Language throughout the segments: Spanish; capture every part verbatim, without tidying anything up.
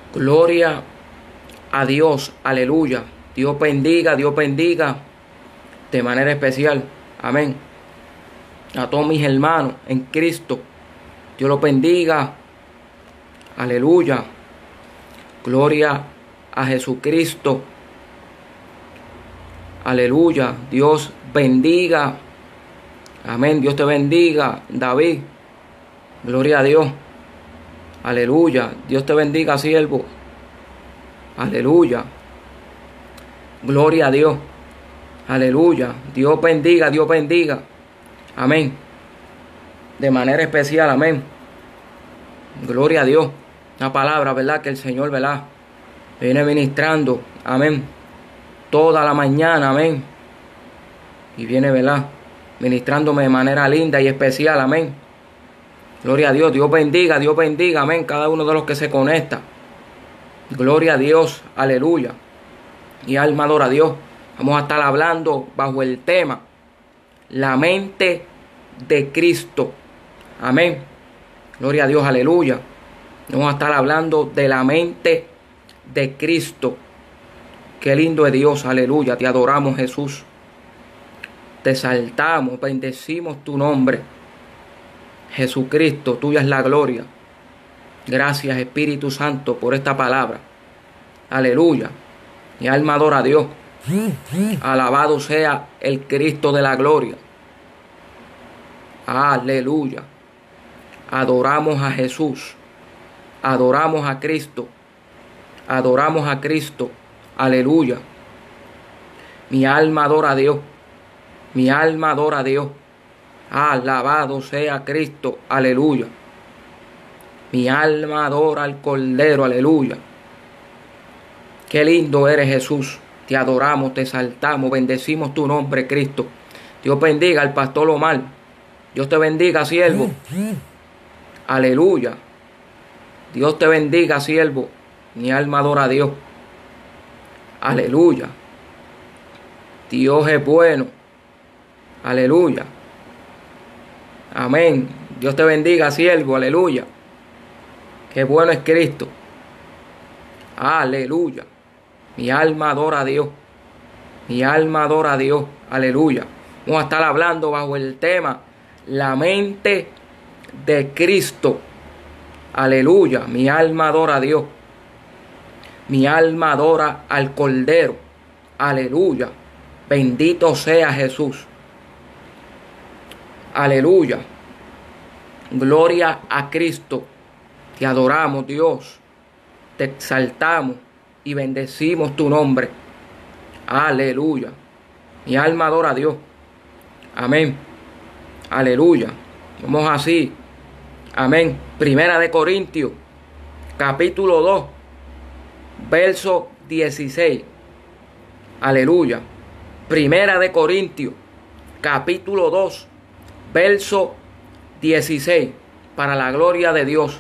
Gloria a Dios, aleluya. Dios bendiga, Dios bendiga de manera especial. Amén. A todos mis hermanos en Cristo. Dios los bendiga. Aleluya. Gloria a Jesucristo. Aleluya. Dios bendiga. Amén. Dios te bendiga, David. Gloria a Dios. Aleluya. Dios te bendiga, siervo. Aleluya. Gloria a Dios. Aleluya. Dios bendiga, Dios bendiga. Amén. De manera especial, amén. Gloria a Dios. Una palabra, ¿verdad? Que el Señor, ¿verdad? Viene ministrando. Amén. Toda la mañana, amén. Y viene, ¿verdad? Ministrándome de manera linda y especial, amén. Gloria a Dios. Dios bendiga, Dios bendiga, amén. Cada uno de los que se conecta. Gloria a Dios. Aleluya. Y alma adora a Dios. Vamos a estar hablando bajo el tema la mente de Cristo. Amén. Gloria a Dios. Aleluya. Vamos a estar hablando de la mente de Cristo. Qué lindo es Dios. Aleluya. Te adoramos, Jesús. Te exaltamos. Bendecimos tu nombre. Jesucristo, tuya es la gloria. Gracias, Espíritu Santo, por esta palabra. Aleluya. Mi alma adora a Dios. Alabado sea el Cristo de la gloria. Aleluya. Adoramos a Jesús. Adoramos a Cristo. Adoramos a Cristo. Aleluya. Mi alma adora a Dios. Mi alma adora a Dios. Alabado sea Cristo. Aleluya. Mi alma adora al Cordero. Aleluya. Qué lindo eres, Jesús. Te adoramos, te exaltamos, bendecimos tu nombre, Cristo. Dios bendiga al pastor Omar. Dios te bendiga, siervo. Aleluya. Dios te bendiga, siervo. Mi alma adora a Dios. Aleluya. Dios es bueno. Aleluya. Amén. Dios te bendiga, siervo. Aleluya. Qué bueno es Cristo. Aleluya. Mi alma adora a Dios. Mi alma adora a Dios. Aleluya. Vamos a estar hablando bajo el tema la mente de Cristo. Aleluya. Mi alma adora a Dios. Mi alma adora al Cordero. Aleluya. Bendito sea Jesús. Aleluya. Gloria a Cristo. Te adoramos, Dios. Te exaltamos y bendecimos tu nombre. Aleluya. Mi alma adora a Dios. Amén. Aleluya. Vamos así. Amén. Primera de Corintios, capítulo dos, verso dieciséis. Aleluya. Primera de Corintios, capítulo dos, verso dieciséis. Para la gloria de Dios.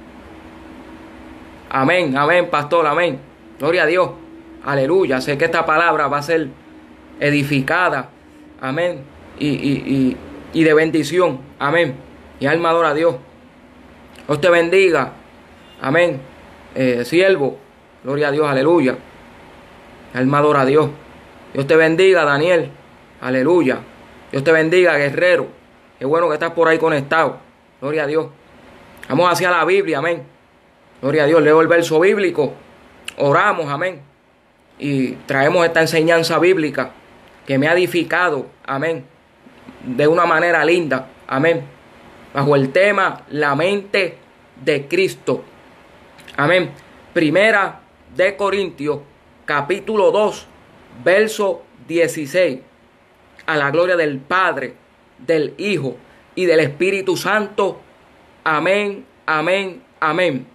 Amén, amén, pastor, amén. Gloria a Dios. Aleluya. Sé que esta palabra va a ser edificada. Amén. Y, y, y, y de bendición. Amén. Mi alma adora a Dios. Dios te bendiga. Amén. Eh, siervo. Gloria a Dios. Aleluya. Mi alma adora a Dios. Dios te bendiga, Daniel. Aleluya. Dios te bendiga, guerrero. Qué bueno que estás por ahí conectado. Gloria a Dios. Vamos hacia la Biblia. Amén. Gloria a Dios. Leo el verso bíblico. Oramos. Amén. Y traemos esta enseñanza bíblica que me ha edificado. Amén. De una manera linda. Amén. Bajo el tema la mente de Cristo. Amén. Primera de Corintios, capítulo dos, verso dieciséis. A la gloria del Padre, del Hijo y del Espíritu Santo. Amén, amén, amén.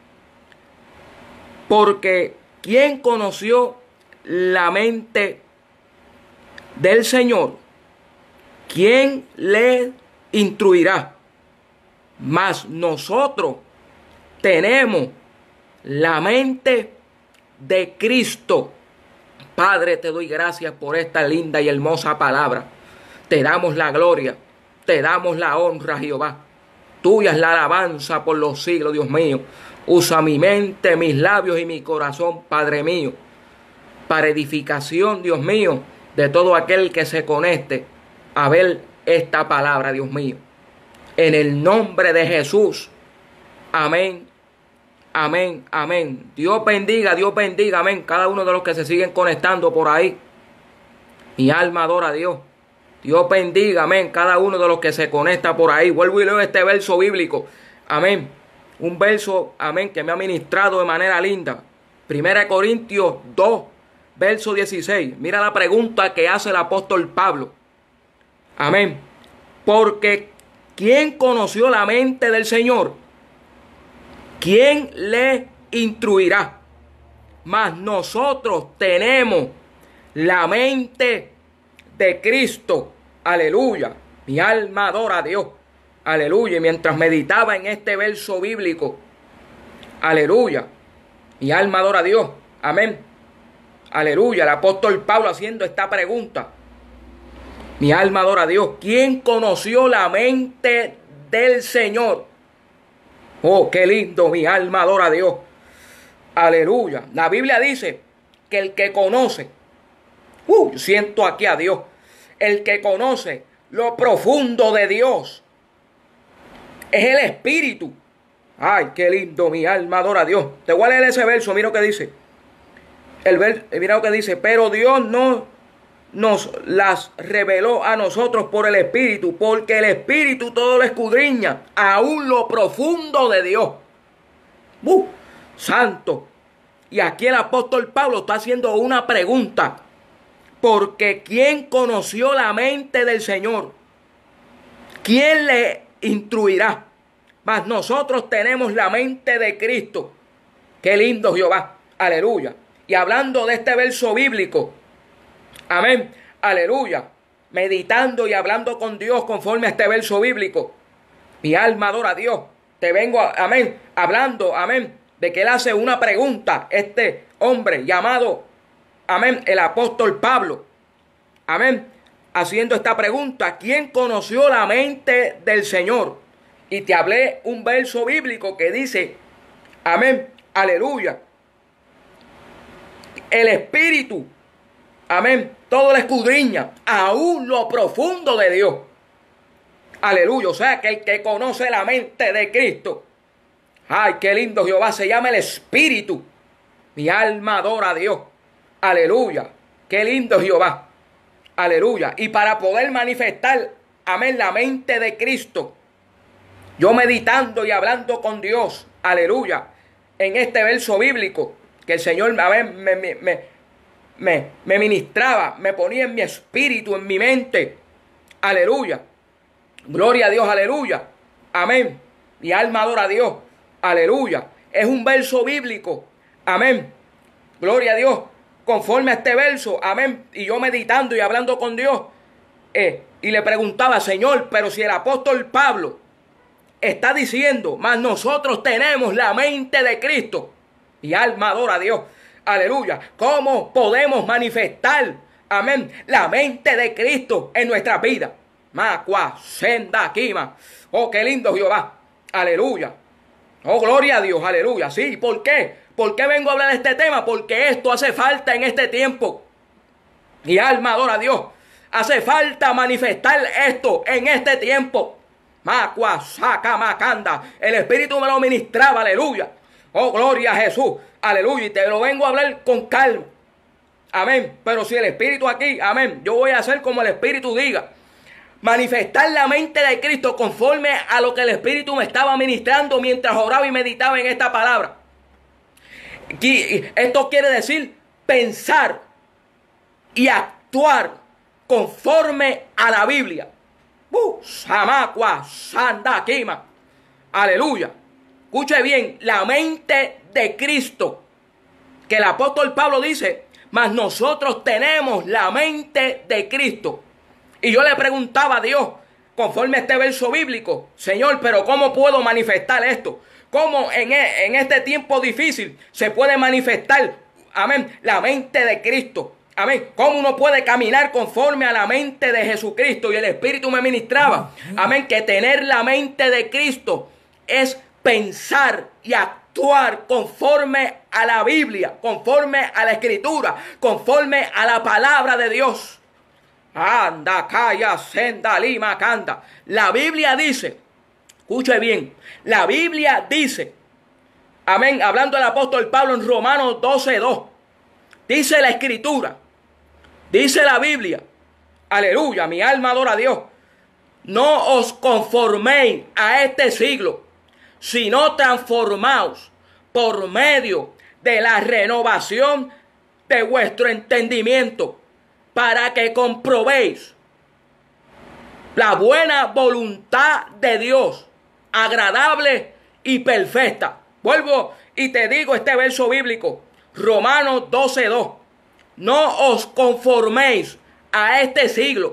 Porque ¿quién conoció la mente del Señor? ¿Quién le instruirá? Mas nosotros tenemos la mente de Cristo. Padre, te doy gracias por esta linda y hermosa palabra. Te damos la gloria, te damos la honra, Jehová. Tuya es la alabanza por los siglos, Dios mío. Usa mi mente, mis labios y mi corazón, Padre mío, para edificación, Dios mío, de todo aquel que se conecte a ver esta palabra, Dios mío. En el nombre de Jesús. Amén. Amén. Amén. Dios bendiga, Dios bendiga. Amén. Cada uno de los que se siguen conectando por ahí. Mi alma adora a Dios. Dios bendiga, amén, cada uno de los que se conecta por ahí. Vuelvo y leo este verso bíblico. Amén. Un verso, amén, que me ha ministrado de manera linda. Primera de Corintios dos, verso dieciséis. Mira la pregunta que hace el apóstol Pablo. Amén. Porque ¿quién conoció la mente del Señor? ¿Quién le instruirá? Mas nosotros tenemos la mente de Cristo. Aleluya. Mi alma adora a Dios. Aleluya. Y mientras meditaba en este verso bíblico, aleluya, mi alma adora a Dios. Amén. Aleluya. El apóstol Pablo haciendo esta pregunta. Mi alma adora a Dios. ¿Quién conoció la mente del Señor? Oh, qué lindo. Mi alma adora a Dios. Aleluya. La Biblia dice que el que conoce, uh, siento aquí a Dios, el que conoce lo profundo de Dios es el Espíritu. Ay, qué lindo, mi alma adora a Dios. Te voy a leer ese verso, mira lo que dice. El ver, mira lo que dice. Pero Dios no nos las reveló a nosotros por el Espíritu, porque el Espíritu todo lo escudriña, aún lo profundo de Dios. Uh, santo. Y aquí el apóstol Pablo está haciendo una pregunta. Porque ¿quién conoció la mente del Señor? ¿Quién le instruirá? Mas nosotros tenemos la mente de Cristo. Qué lindo Jehová. Aleluya. Y hablando de este verso bíblico. Amén. Aleluya. Meditando y hablando con Dios conforme a este verso bíblico. Mi alma adora a Dios. Te vengo, amén, hablando, amén, de que él hace una pregunta. Este hombre llamado, amén, el apóstol Pablo. Amén. Haciendo esta pregunta. ¿Quién conoció la mente del Señor? Y te hablé un verso bíblico que dice, amén, aleluya, el Espíritu, amén, todo lo escudriña, aún lo profundo de Dios. Aleluya. O sea que el que conoce la mente de Cristo, ay, qué lindo Jehová, se llama el Espíritu. Mi alma adora a Dios. Aleluya. Qué lindo Jehová. Aleluya. Y para poder manifestar, amén, la mente de Cristo, yo meditando y hablando con Dios, aleluya, en este verso bíblico, que el Señor me, me, me, me, me ministraba, me ponía en mi espíritu, en mi mente, aleluya, gloria a Dios, aleluya, amén, mi alma adora a Dios, aleluya, es un verso bíblico, amén, gloria a Dios, conforme a este verso, amén, y yo meditando y hablando con Dios, eh, y le preguntaba, Señor, pero si el apóstol Pablo está diciendo, mas nosotros tenemos la mente de Cristo, y alma adora a Dios, aleluya, ¿cómo podemos manifestar, amén, la mente de Cristo en nuestra vida? Macua, senda, quima, oh, qué lindo Jehová, aleluya, oh, gloria a Dios, aleluya, sí, ¿por qué? ¿Por qué vengo a hablar de este tema? Porque esto hace falta en este tiempo, y alma adora a Dios, hace falta manifestar esto en este tiempo. Macua, saca, macanda. El Espíritu me lo ministraba, aleluya. Oh, gloria a Jesús, aleluya. Y te lo vengo a hablar con calma. Amén. Pero si el Espíritu aquí, amén, yo voy a hacer como el Espíritu diga. Manifestar la mente de Cristo conforme a lo que el Espíritu me estaba ministrando mientras oraba y meditaba en esta palabra. Y esto quiere decir pensar y actuar conforme a la Biblia. Uh, Samacua, Sanda, Kima. Aleluya. Escuche bien, la mente de Cristo. Que el apóstol Pablo dice, mas nosotros tenemos la mente de Cristo. Y yo le preguntaba a Dios, conforme a este verso bíblico, Señor, pero ¿cómo puedo manifestar esto? ¿Cómo en, en este tiempo difícil se puede manifestar, amén, la mente de Cristo? Amén. ¿Cómo uno puede caminar conforme a la mente de Jesucristo? Y el Espíritu me ministraba. Amén. Que tener la mente de Cristo es pensar y actuar conforme a la Biblia, conforme a la Escritura, conforme a la palabra de Dios. Anda, calla, senda, lima, canta. La Biblia dice, escuche bien, la Biblia dice, amén, hablando el apóstol Pablo en Romanos doce dos, dice la Escritura, dice la Biblia, aleluya, mi alma adora a Dios, no os conforméis a este siglo, sino transformaos por medio de la renovación de vuestro entendimiento, para que comprobéis la buena voluntad de Dios, agradable y perfecta. Vuelvo y te digo este verso bíblico, Romanos doce dos. No os conforméis a este siglo,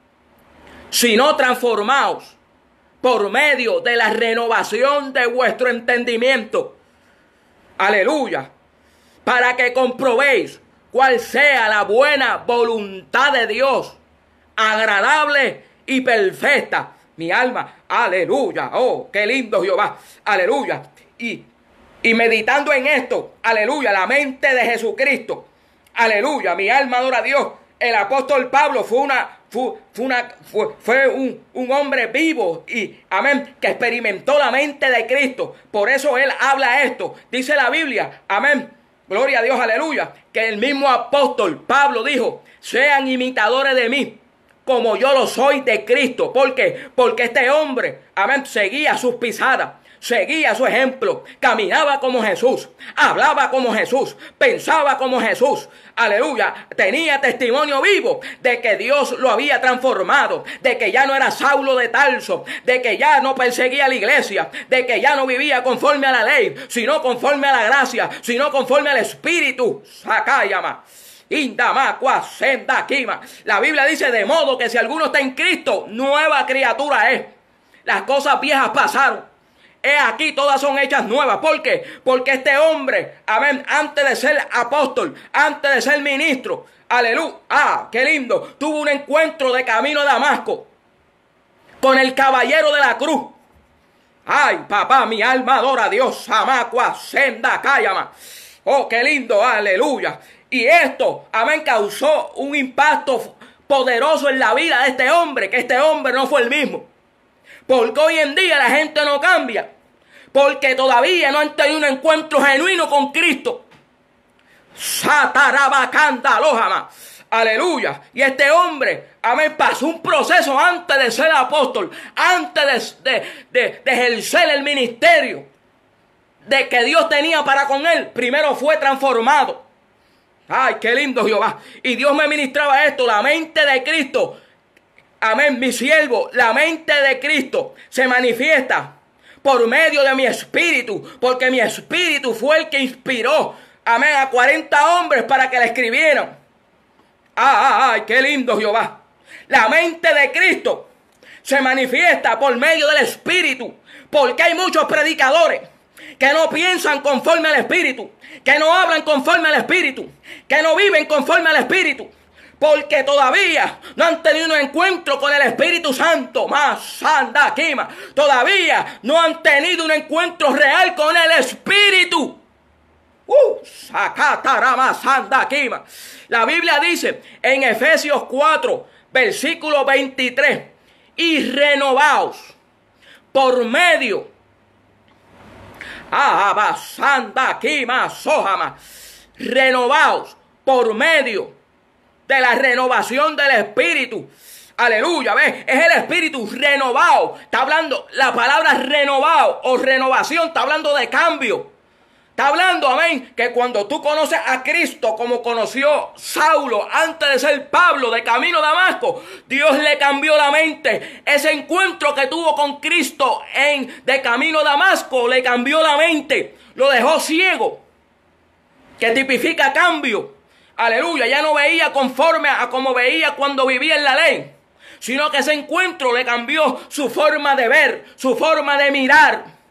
sino transformaos por medio de la renovación de vuestro entendimiento. Aleluya. Para que comprobéis cuál sea la buena voluntad de Dios, agradable y perfecta. Mi alma, aleluya. Oh, qué lindo Jehová. Aleluya. Y, y meditando en esto, aleluya, la mente de Jesucristo. Aleluya, mi alma adora a Dios. El apóstol Pablo fue una Fue, fue, una, fue, fue un, un hombre vivo y, amén, que experimentó la mente de Cristo. Por eso él habla esto. Dice la Biblia, amén, gloria a Dios, aleluya, que el mismo apóstol Pablo dijo, sean imitadores de mí, como yo lo soy de Cristo. ¿Por qué? Porque este hombre, amén, seguía sus pisadas. Seguía su ejemplo, caminaba como Jesús, hablaba como Jesús, pensaba como Jesús, aleluya, tenía testimonio vivo de que Dios lo había transformado, de que ya no era Saulo de Tarso, de que ya no perseguía a la iglesia, de que ya no vivía conforme a la ley, sino conforme a la gracia, sino conforme al Espíritu. Sakayama. Indamacua, senda, quima. La Biblia dice, de modo que si alguno está en Cristo, nueva criatura es. Las cosas viejas pasaron. He aquí, todas son hechas nuevas. ¿Por qué? Porque este hombre, amén, antes de ser apóstol, antes de ser ministro, aleluya, ah, qué lindo, tuvo un encuentro de camino a Damasco con el caballero de la cruz. Ay, papá, mi alma adora a Dios. Amacua, senda, cállama. Oh, qué lindo, aleluya. Y esto, amén, causó un impacto poderoso en la vida de este hombre, que este hombre no fue el mismo. Porque hoy en día la gente no cambia. Porque todavía no han tenido un encuentro genuino con Cristo. Satarabacanda lojama. Aleluya. Y este hombre, amén, pasó un proceso antes de ser apóstol. Antes de, de, de, de ejercer el ministerio de que Dios tenía para con él. Primero fue transformado. Ay, qué lindo Jehová. Y Dios me ministraba esto. La mente de Cristo. Amén, mi siervo, la mente de Cristo se manifiesta por medio de mi espíritu, porque mi espíritu fue el que inspiró, amén, a cuarenta hombres para que la escribieran. Ah, ah, ay, qué lindo Jehová. La mente de Cristo se manifiesta por medio del espíritu, porque hay muchos predicadores que no piensan conforme al espíritu, que no hablan conforme al espíritu, que no viven conforme al espíritu. Porque todavía no han tenido un encuentro con el Espíritu Santo. Más sanda quima. Todavía no han tenido un encuentro real con el Espíritu. Uh, sacatarama sanda quima. La Biblia dice en Efesios cuatro, versículo veintitrés. Y renovaos por medio. Ah, sanda quima sojama. Renovaos por medio de la renovación del Espíritu. Aleluya, ¿ves? Es el Espíritu renovado. Está hablando, la palabra renovado o renovación está hablando de cambio. Está hablando, amén, que cuando tú conoces a Cristo como conoció Saulo antes de ser Pablo de camino a Damasco, Dios le cambió la mente. Ese encuentro que tuvo con Cristo en de camino a Damasco le cambió la mente. Lo dejó ciego, que tipifica cambio. Aleluya, ya no veía conforme a como veía cuando vivía en la ley, sino que ese encuentro le cambió su forma de ver, su forma de mirar.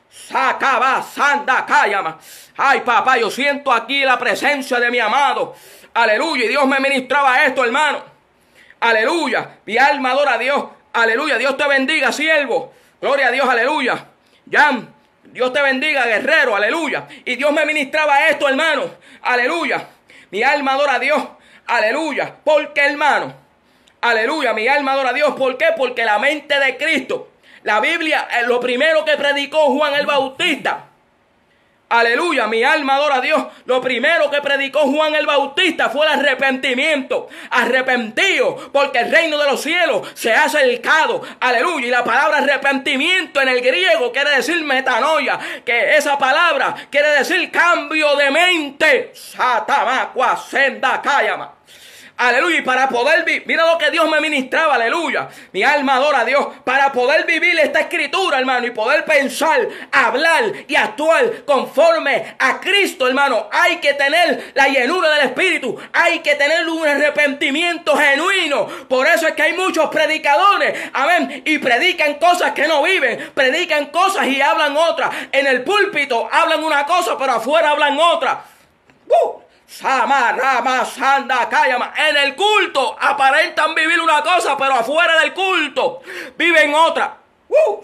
Sacaba, sanda, cállama. Ay, papá, yo siento aquí la presencia de mi amado. Aleluya. Y Dios me ministraba esto, hermano. Aleluya. Mi alma adora a Dios. Aleluya. Dios te bendiga, siervo. Gloria a Dios, aleluya. Jan, Dios te bendiga, guerrero, aleluya. Y Dios me ministraba esto, hermano. Aleluya. Mi alma adora a Dios. Aleluya. ¿Por qué, hermano? Aleluya. Mi alma adora a Dios. ¿Por qué? Porque la mente de Cristo. La Biblia, lo primero que predicó Juan el Bautista. Aleluya, mi alma adora a Dios. Lo primero que predicó Juan el Bautista fue el arrepentimiento. Arrepentido, porque el reino de los cielos se ha acercado. Aleluya, y la palabra arrepentimiento en el griego quiere decir metanoia, que esa palabra quiere decir cambio de mente. Satamacua senda cállama. Aleluya, y para poder vivir, mira lo que Dios me ministraba, aleluya. Mi alma adora a Dios. Para poder vivir esta escritura, hermano, y poder pensar, hablar y actuar conforme a Cristo, hermano, hay que tener la llenura del Espíritu. Hay que tener un arrepentimiento genuino. Por eso es que hay muchos predicadores, amén, y predican cosas que no viven. Predican cosas y hablan otras. En el púlpito hablan una cosa, pero afuera hablan otra. ¡Uh! Sama, rama, sanda, cállama. En el culto aparentan vivir una cosa, pero afuera del culto viven otra. ¡Uh!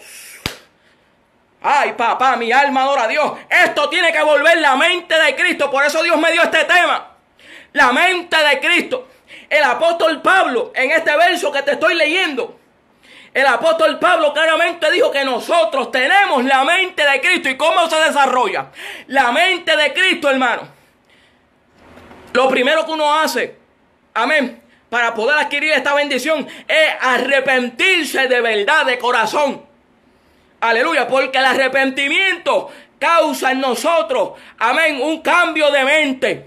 Ay, papá, mi alma adora a Dios. Esto tiene que volver la mente de Cristo. Por eso Dios me dio este tema. La mente de Cristo. El apóstol Pablo, en este verso que te estoy leyendo, el apóstol Pablo claramente dijo que nosotros tenemos la mente de Cristo. ¿Y cómo se desarrolla? La mente de Cristo, hermano. Lo primero que uno hace, amén, para poder adquirir esta bendición es arrepentirse de verdad, de corazón. Aleluya, porque el arrepentimiento causa en nosotros, amén, un cambio de mente.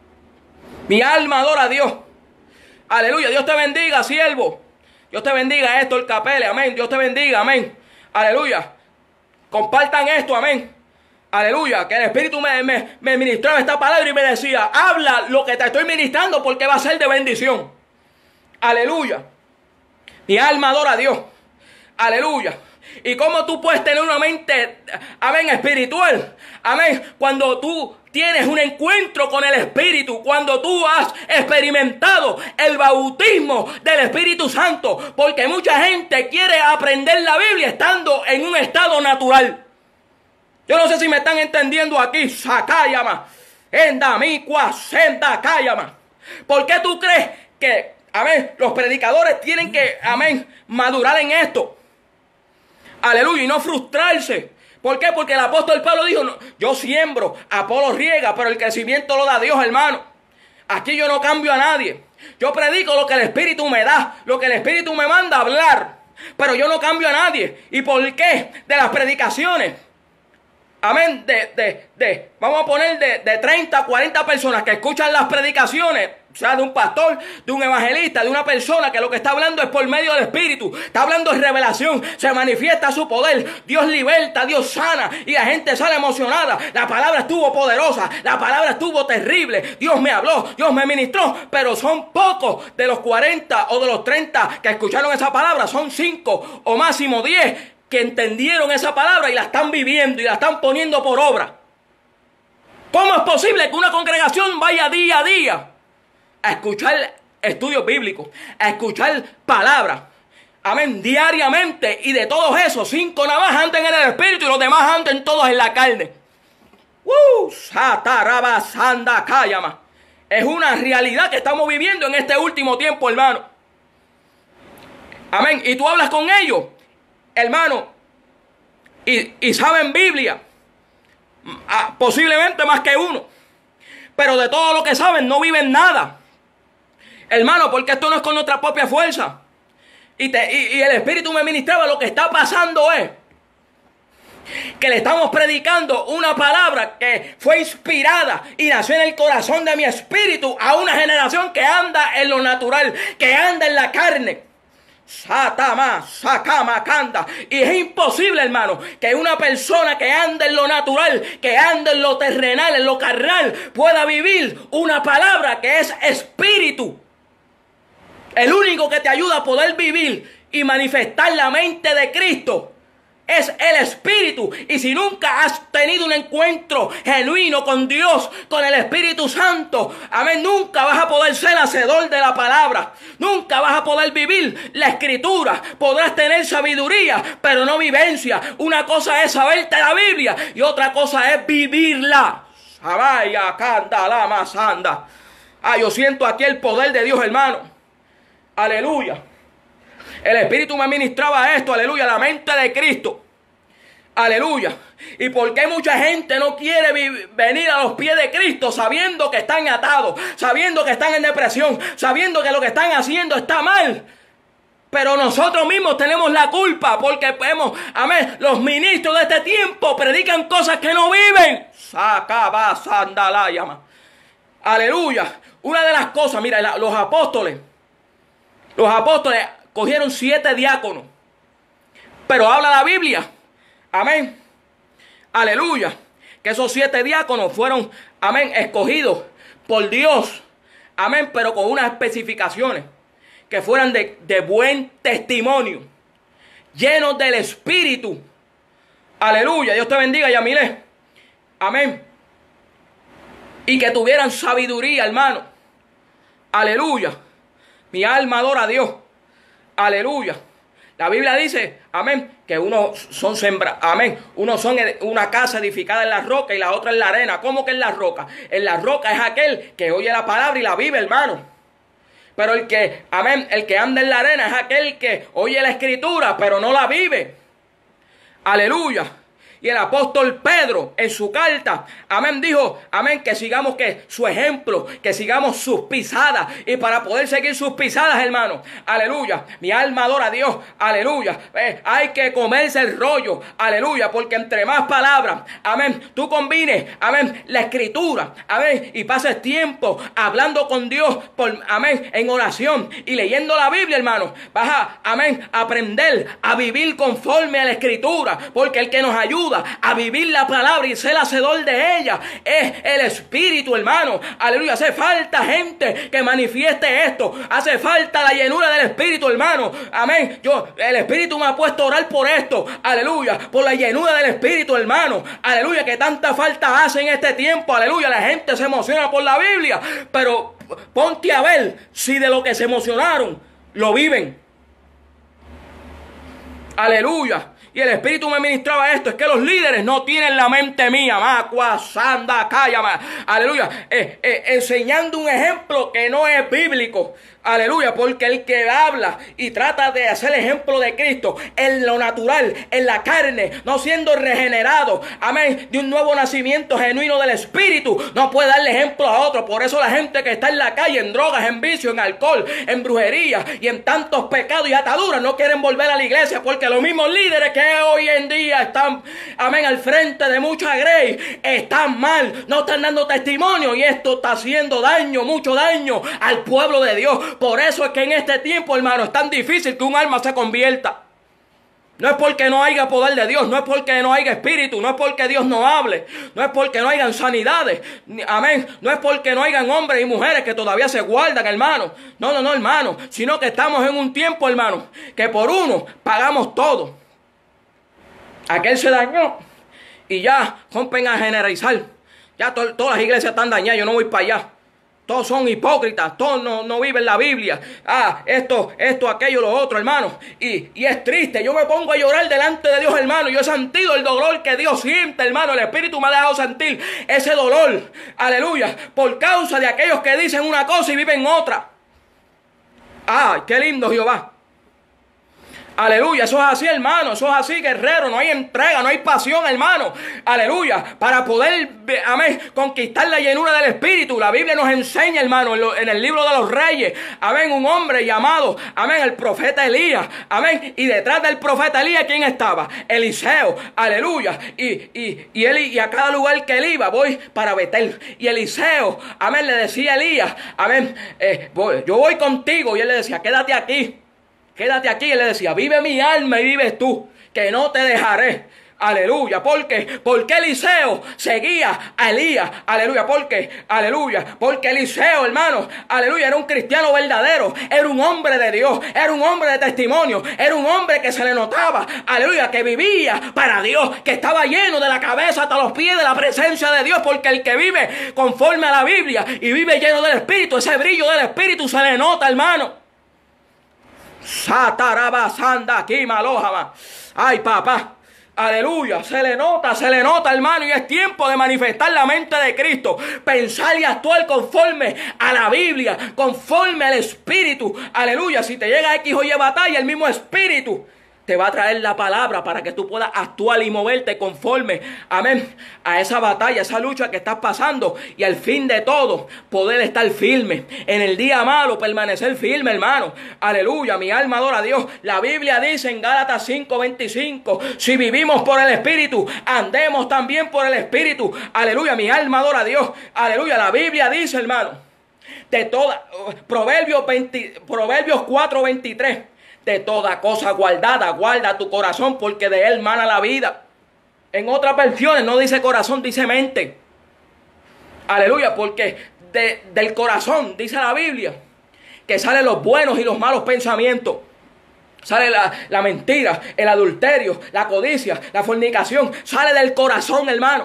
Mi alma adora a Dios. Aleluya, Dios te bendiga, siervo. Dios te bendiga, esto el Capele, amén. Dios te bendiga, amén. Aleluya. Compartan esto, amén. Aleluya, que el Espíritu me, me, me ministraba esta palabra y me decía, habla lo que te estoy ministrando porque va a ser de bendición. Aleluya. Mi alma adora a Dios. Aleluya. Y cómo tú puedes tener una mente, amén, espiritual. Amén. Cuando tú tienes un encuentro con el Espíritu. Cuando tú has experimentado el bautismo del Espíritu Santo. Porque mucha gente quiere aprender la Biblia estando en un estado natural. Yo no sé si me están entendiendo aquí. Sakayama. Endamicua sendakayama. ¿Por qué tú crees que, amén, los predicadores tienen que, amén, madurar en esto? Aleluya, y no frustrarse. ¿Por qué? Porque el apóstol Pablo dijo, no, yo siembro, Apolo riega, pero el crecimiento lo da Dios, hermano. Aquí yo no cambio a nadie. Yo predico lo que el Espíritu me da, lo que el Espíritu me manda a hablar. Pero yo no cambio a nadie. ¿Y por qué? De las predicaciones. Amén, de, de, de, vamos a poner de, de treinta, cuarenta personas que escuchan las predicaciones, o sea, de un pastor, de un evangelista, de una persona que lo que está hablando es por medio del Espíritu, está hablando de revelación, se manifiesta su poder, Dios liberta, Dios sana y la gente sale emocionada. La palabra estuvo poderosa, la palabra estuvo terrible, Dios me habló, Dios me ministró, pero son pocos de los cuarenta o de los treinta que escucharon esa palabra, son cinco o máximo diez que entendieron esa palabra y la están viviendo y la están poniendo por obra. ¿Cómo es posible que una congregación vaya día a día a escuchar estudios bíblicos, a escuchar palabras, amén, diariamente, y de todos esos cinco nada más anden en el Espíritu y los demás anden todos en la carne? ¡Uh! Sataraba sanda cállama. Es una realidad que estamos viviendo en este último tiempo, hermano. Amén. Y tú hablas con ellos, hermano, y, y saben Biblia, ah, posiblemente más que uno, pero de todo lo que saben no viven nada, hermano, porque esto no es con nuestra propia fuerza. Y, te, y, y el Espíritu me ministraba, lo que está pasando es que le estamos predicando una palabra que fue inspirada y nació en el corazón de mi espíritu a una generación que anda en lo natural, que anda en la carne. Satama, sakama, kanda. Y es imposible, hermano, que una persona que anda en lo natural, que anda en lo terrenal, en lo carnal, pueda vivir una palabra que es espíritu. El único que te ayuda a poder vivir y manifestar la mente de Cristo es el Espíritu. Y si nunca has tenido un encuentro genuino con Dios, con el Espíritu Santo, amén, nunca vas a poder ser hacedor de la palabra. Nunca vas a poder vivir la Escritura. Podrás tener sabiduría, pero no vivencia. Una cosa es saberte la Biblia y otra cosa es vivirla. Vaya, canta, la más anda. Ah, yo siento aquí el poder de Dios, hermano. Aleluya. El Espíritu me ministraba esto, aleluya, la mente de Cristo. Aleluya. ¿Y por qué mucha gente no quiere venir a los pies de Cristo sabiendo que están atados, sabiendo que están en depresión, sabiendo que lo que están haciendo está mal? Pero nosotros mismos tenemos la culpa porque vemos, amén, los ministros de este tiempo predican cosas que no viven. Sacaba sandalayama. Aleluya. Una de las cosas, mira, la, los apóstoles, los apóstoles cogieron siete diáconos. Pero habla la Biblia, amén, aleluya, que esos siete diáconos fueron, amén, escogidos por Dios, amén, pero con unas especificaciones, que fueran de, de buen testimonio, llenos del Espíritu. Aleluya, Dios te bendiga, Yamilé. Amén. Y que tuvieran sabiduría, hermano. Aleluya. Mi alma adora a Dios. Aleluya. La Biblia dice, amén, que unos son sembrados, amén, unos son una casa edificada en la roca y la otra en la arena. ¿Cómo que en la roca? En la roca es aquel que oye la palabra y la vive, hermano. Pero el que, amén, el que anda en la arena es aquel que oye la Escritura, pero no la vive. Aleluya. Y el apóstol Pedro en su carta, amén, dijo, amén, que sigamos que su ejemplo, que sigamos sus pisadas. Y para poder seguir sus pisadas, hermano, aleluya, mi alma adora a Dios, aleluya, eh, hay que comerse el rollo, aleluya, porque entre más palabras, amén, tú combines, amén, la Escritura, amén, y pases tiempo hablando con Dios, por, amén, en oración y leyendo la Biblia, hermano, vas a, amén, aprender a vivir conforme a la Escritura, porque el que nos ayuda a vivir la palabra y ser hacedor de ella es el Espíritu, hermano. Aleluya. Hace falta gente que manifieste esto. Hace falta la llenura del Espíritu, hermano. Amén. Yo, el Espíritu me ha puesto a orar por esto. Aleluya. Por la llenura del Espíritu, hermano. Aleluya. Que tanta falta hace en este tiempo. Aleluya. La gente se emociona por la Biblia. Pero ponte a ver si de lo que se emocionaron lo viven. Aleluya. Y el Espíritu me ministraba esto, es que los líderes no tienen la mente mía, macua, sanda, cállama, aleluya, eh, eh, enseñando un ejemplo que no es bíblico, aleluya, porque el que habla y trata de hacer ejemplo de Cristo en lo natural, en la carne, no siendo regenerado, amén, de un nuevo nacimiento genuino del Espíritu, no puede darle ejemplo a otro. Por eso la gente que está en la calle, en drogas, en vicio, en alcohol, en brujería y en tantos pecados y ataduras, no quieren volver a la iglesia, porque los mismos líderes que hoy en día están, amén, al frente de mucha grey, están mal, no están dando testimonio, y esto está haciendo daño, mucho daño al pueblo de Dios. Por eso es que en este tiempo, hermano, es tan difícil que un alma se convierta. No es porque no haya poder de Dios, no es porque no haya espíritu, no es porque Dios no hable, no es porque no hayan sanidades, amén, no es porque no hayan hombres y mujeres que todavía se guardan, hermano. No, no, no, hermano, sino que estamos en un tiempo, hermano, que por uno pagamos todo. Aquel se dañó y ya rompen a generalizar. Ya to todas las iglesias están dañadas, yo no voy para allá. Todos son hipócritas, todos no, no viven la Biblia. Ah, esto, esto, aquello, lo otro, hermano. Y, y es triste, yo me pongo a llorar delante de Dios, hermano. Yo he sentido el dolor que Dios siente, hermano. El Espíritu me ha dejado sentir ese dolor, aleluya, por causa de aquellos que dicen una cosa y viven otra. Ah, qué lindo Jehová. Aleluya, eso es así, hermano, eso es así, guerrero, no hay entrega, no hay pasión, hermano, aleluya, para poder, amén, conquistar la llenura del Espíritu. La Biblia nos enseña, hermano, en, lo, en el libro de los Reyes, amén, un hombre llamado, amén, el profeta Elías, amén, y detrás del profeta Elías, ¿quién estaba? Eliseo, aleluya, y, y, y, él, y a cada lugar que él iba, voy para Betel, y Eliseo, amén, le decía a Elías, amén, eh, voy, yo voy contigo, y él le decía, quédate aquí. Quédate aquí, él le decía, vive mi alma y vives tú, que no te dejaré. Aleluya. ¿Por qué? Porque Eliseo seguía a Elías. Aleluya. ¿Por qué? Aleluya. Porque Eliseo, hermano, aleluya, era un cristiano verdadero. Era un hombre de Dios. Era un hombre de testimonio. Era un hombre que se le notaba, aleluya, que vivía para Dios. Que estaba lleno de la cabeza hasta los pies de la presencia de Dios. Porque el que vive conforme a la Biblia y vive lleno del Espíritu, ese brillo del Espíritu se le nota, hermano. Satarabasanda aquí malojama. Ay, papá. Aleluya, se le nota, se le nota, hermano, y es tiempo de manifestar la mente de Cristo, pensar y actuar conforme a la Biblia, conforme al Espíritu. Aleluya, si te llega X o Y batalla, el mismo Espíritu te va a traer la palabra para que tú puedas actuar y moverte conforme, amén, a esa batalla, esa lucha que estás pasando. Y al fin de todo, poder estar firme. En el día malo, permanecer firme, hermano. Aleluya, mi alma adora a Dios. La Biblia dice en Gálatas cinco veinticinco, si vivimos por el Espíritu, andemos también por el Espíritu. Aleluya, mi alma adora a Dios. Aleluya, la Biblia dice, hermano, de toda, Proverbios, veinte, Proverbios cuatro veintitrés. De toda cosa guardada, guarda tu corazón, porque de él mana la vida. En otras versiones no dice corazón, dice mente. Aleluya, porque de, del corazón, dice la Biblia, que salen los buenos y los malos pensamientos. Sale la, la mentira, el adulterio, la codicia, la fornicación. Sale del corazón, hermano.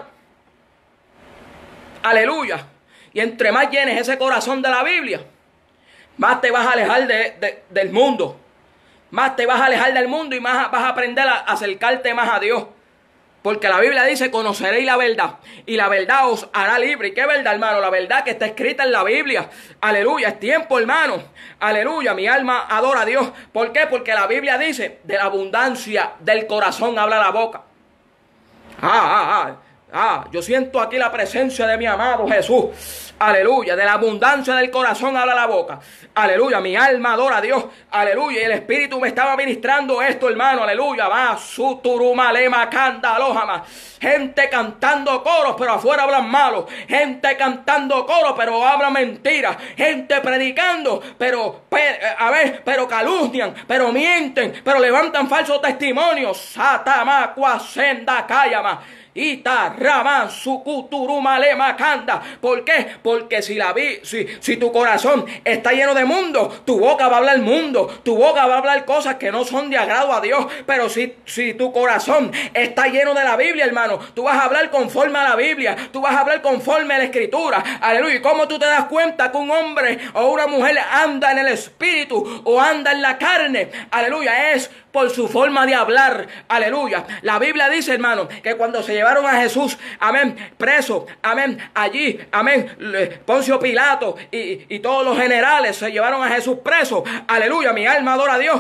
Aleluya. Y entre más llenes ese corazón de la Biblia, más te vas a alejar de, de, del mundo. Más te vas a alejar del mundo y más vas a aprender a acercarte más a Dios. Porque la Biblia dice, conoceréis la verdad y la verdad os hará libre. ¿Y qué verdad, hermano? La verdad que está escrita en la Biblia. Aleluya, es tiempo, hermano. Aleluya, mi alma adora a Dios. ¿Por qué? Porque la Biblia dice, de la abundancia del corazón habla la boca. Ah, ah, ah. Ah, yo siento aquí la presencia de mi amado Jesús. Aleluya, de la abundancia del corazón habla la boca. Aleluya, mi alma adora a Dios. Aleluya, y el Espíritu me estaba ministrando esto, hermano. Aleluya, va, su turuma, lema, canta, alojama. Gente cantando coros, pero afuera hablan malos. Gente cantando coros, pero hablan mentiras. Gente predicando, pero, a ver, pero calumnian, pero mienten, pero levantan falsos testimonios. Satama, cuasenda, cállama. Ita Raman Sukuturuma Lema Kanda. ¿Por qué? Porque si la vi, si, si tu corazón está lleno de mundo, tu boca va a hablar mundo, tu boca va a hablar cosas que no son de agrado a Dios. Pero si, si tu corazón está lleno de la Biblia, hermano, tú vas a hablar conforme a la Biblia, tú vas a hablar conforme a la Escritura. Aleluya. ¿Y cómo tú te das cuenta que un hombre o una mujer anda en el Espíritu o anda en la carne? Aleluya, es por su forma de hablar. Aleluya. La Biblia dice, hermano, que cuando se llevaron a Jesús, amén, preso, amén, allí, amén, Poncio Pilato y, y todos los generales se llevaron a Jesús preso. Aleluya, mi alma adora a Dios.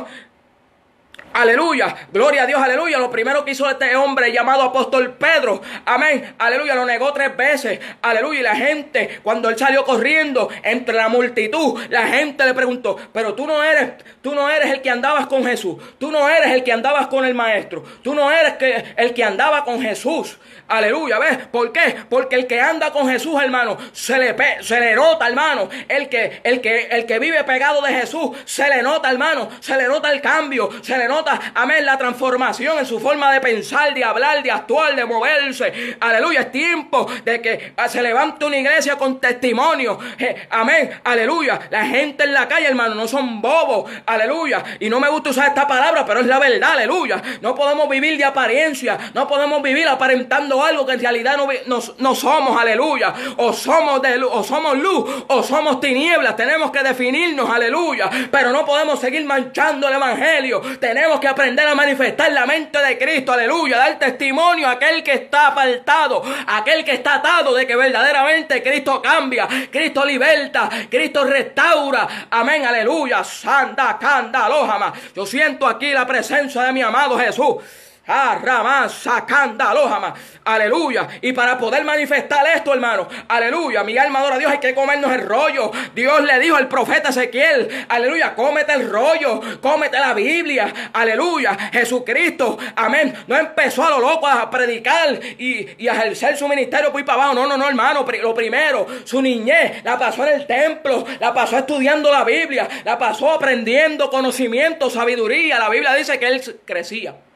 Aleluya, gloria a Dios, aleluya. Lo primero que hizo este hombre llamado apóstol Pedro, amén, aleluya, lo negó tres veces, aleluya. Y la gente, cuando él salió corriendo entre la multitud, la gente le preguntó, pero tú no eres, tú no eres el que andabas con Jesús, tú no eres el que andabas con el maestro, tú no eres que, el que andaba con Jesús. Aleluya, ¿ves? ¿Por qué? Porque el que anda con Jesús, hermano, se le, pe se le nota, hermano. El que, el, que, el que vive pegado de Jesús, se le nota, hermano. Se le nota el cambio, se le nota, amén, la transformación en su forma de pensar, de hablar, de actuar, de moverse. Aleluya, es tiempo de que se levante una iglesia con testimonio. Eh, amén, aleluya. La gente en la calle, hermano, no son bobos. Aleluya. Y no me gusta usar esta palabra, pero es la verdad, aleluya. No podemos vivir de apariencia, no podemos vivir aparentando algo que en realidad no, no, no somos, aleluya. O somos, de, o somos luz o somos tinieblas. Tenemos que definirnos, aleluya. Pero no podemos seguir manchando el evangelio. Tenemos que aprender a manifestar la mente de Cristo, aleluya. Dar testimonio a aquel que está apartado, aquel que está atado, de que verdaderamente Cristo cambia, Cristo liberta, Cristo restaura, amén, aleluya. Santa, canda, alojama. Yo siento aquí la presencia de mi amado Jesús. Ah, Ramán, sacanda, alojama. Aleluya. Y para poder manifestar esto, hermano, aleluya, mi alma adora a Dios, hay que comernos el rollo. Dios le dijo al profeta Ezequiel, aleluya, cómete el rollo, cómete la Biblia, aleluya. Jesucristo, amén, no empezó a lo loco a predicar y, y a ejercer su ministerio por ahí para abajo. No, no, no, hermano. Lo primero, su niñez la pasó en el templo, la pasó estudiando la Biblia, la pasó aprendiendo conocimiento, sabiduría. La Biblia dice que él crecía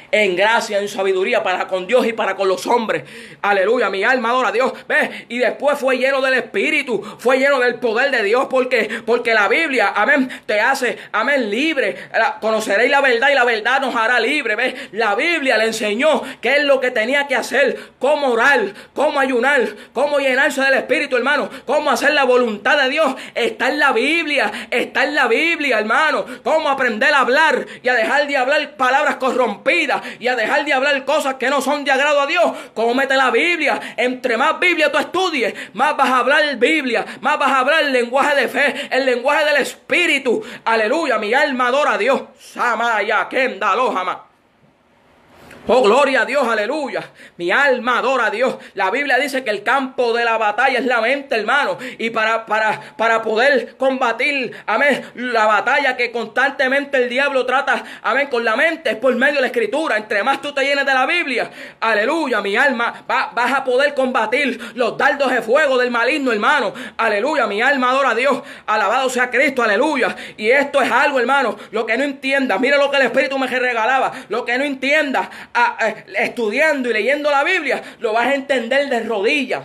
en gracia, en sabiduría para con Dios y para con los hombres. Aleluya, mi alma adora a Dios. ¿Ves? Y después fue lleno del Espíritu, fue lleno del poder de Dios, porque, porque la Biblia, amén, te hace, amén, libre. Conoceréis la verdad y la verdad nos hará libre. ¿Ves? La Biblia le enseñó qué es lo que tenía que hacer, cómo orar, cómo ayunar, cómo llenarse del Espíritu, hermano, cómo hacer la voluntad de Dios. Está en la Biblia, está en la Biblia, hermano. Cómo aprender a hablar y a dejar de hablar palabras corrompidas y a dejar de hablar cosas que no son de agrado a Dios. Cómete la Biblia. Entre más Biblia tú estudies, más vas a hablar Biblia, más vas a hablar el lenguaje de fe, el lenguaje del Espíritu. Aleluya, mi alma adora a Dios. Samaya Kendalo Jama. Oh, gloria a Dios, aleluya. Mi alma adora a Dios. La Biblia dice que el campo de la batalla es la mente, hermano. Y para, para, para poder combatir, amén, la batalla que constantemente el diablo trata, amén, con la mente, es por medio de la Escritura. Entre más tú te llenes de la Biblia, aleluya, mi alma, va, vas a poder combatir los dardos de fuego del maligno, hermano. Aleluya, mi alma adora a Dios. Alabado sea Cristo, aleluya. Y esto es algo, hermano, lo que no entiendas. Mira lo que el Espíritu me regalaba. Lo que no entiendas, A, a, estudiando y leyendo la Biblia, lo vas a entender de rodillas.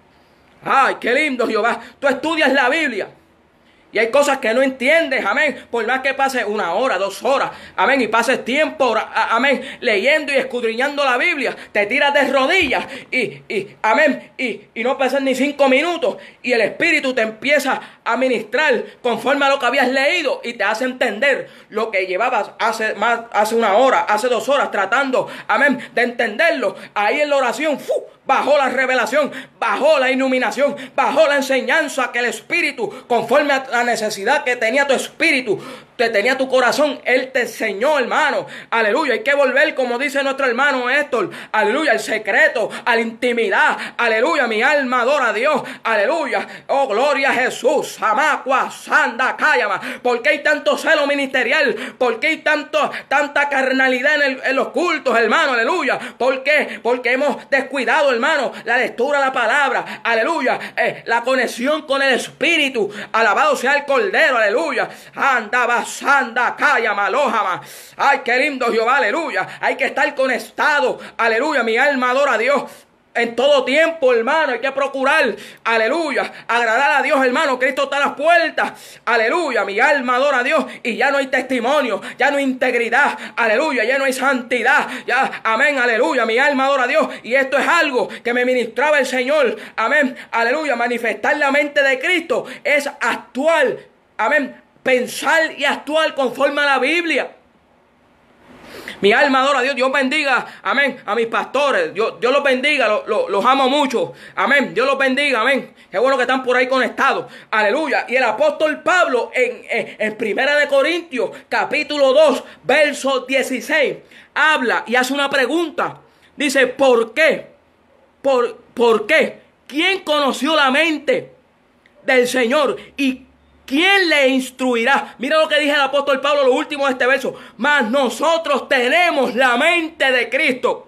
Ay, qué lindo, Jehová. Tú estudias la Biblia y hay cosas que no entiendes, amén, por más que pases una hora, dos horas, amén, y pases tiempo, amén, leyendo y escudriñando la Biblia, te tiras de rodillas y, y amén, y, y no pasan ni cinco minutos y el Espíritu te empieza a ministrar conforme a lo que habías leído y te hace entender lo que llevabas hace, más, hace una hora, hace dos horas tratando, amén, de entenderlo. Ahí en la oración, ¡fu! Bajó la revelación, bajó la iluminación, bajó la enseñanza que el Espíritu, conforme a la necesidad que tenía tu espíritu, que tenía tu corazón, Él te enseñó, hermano. Aleluya, hay que volver, como dice nuestro hermano Héctor, aleluya, al secreto, a la intimidad. Aleluya, mi alma adora a Dios. Aleluya, oh gloria a Jesús. Amacua, sanda, cállama. ¿Por qué hay tanto celo ministerial? ¿Por qué hay tanto, tanta carnalidad en, el, en los cultos, hermano? Aleluya. ¿Por qué? Porque hemos descuidado, hermano, la lectura de la palabra. Aleluya, eh, la conexión con el Espíritu. Alabado sea el Cordero. Aleluya. Anda, Sanda, calla, malójama. Ay, qué lindo Jehová, aleluya. Hay que estar conectado, aleluya. Mi alma adora a Dios en todo tiempo, hermano. Hay que procurar, aleluya, agradar a Dios, hermano. Cristo está a las puertas, aleluya. Mi alma adora a Dios y ya no hay testimonio, ya no hay integridad, aleluya, ya no hay santidad, ya, amén, aleluya. Mi alma adora a Dios y esto es algo que me ministraba el Señor, amén, aleluya. Manifestar la mente de Cristo es actual, amén, pensar y actuar conforme a la Biblia. Mi alma adora a Dios. Dios bendiga, amén, a mis pastores. Dios, Dios los bendiga, lo, lo, los amo mucho. Amén, Dios los bendiga, amén. Qué bueno que están por ahí conectados. Aleluya. Y el apóstol Pablo en, en, en Primera de Corintios, capítulo dos, verso dieciséis, habla y hace una pregunta. Dice, ¿por qué? ¿Por, por qué? ¿Quién conoció la mente del Señor? ¿Y quién le instruirá? Mira lo que dice el apóstol Pablo, lo último de este verso. Mas nosotros tenemos la mente de Cristo.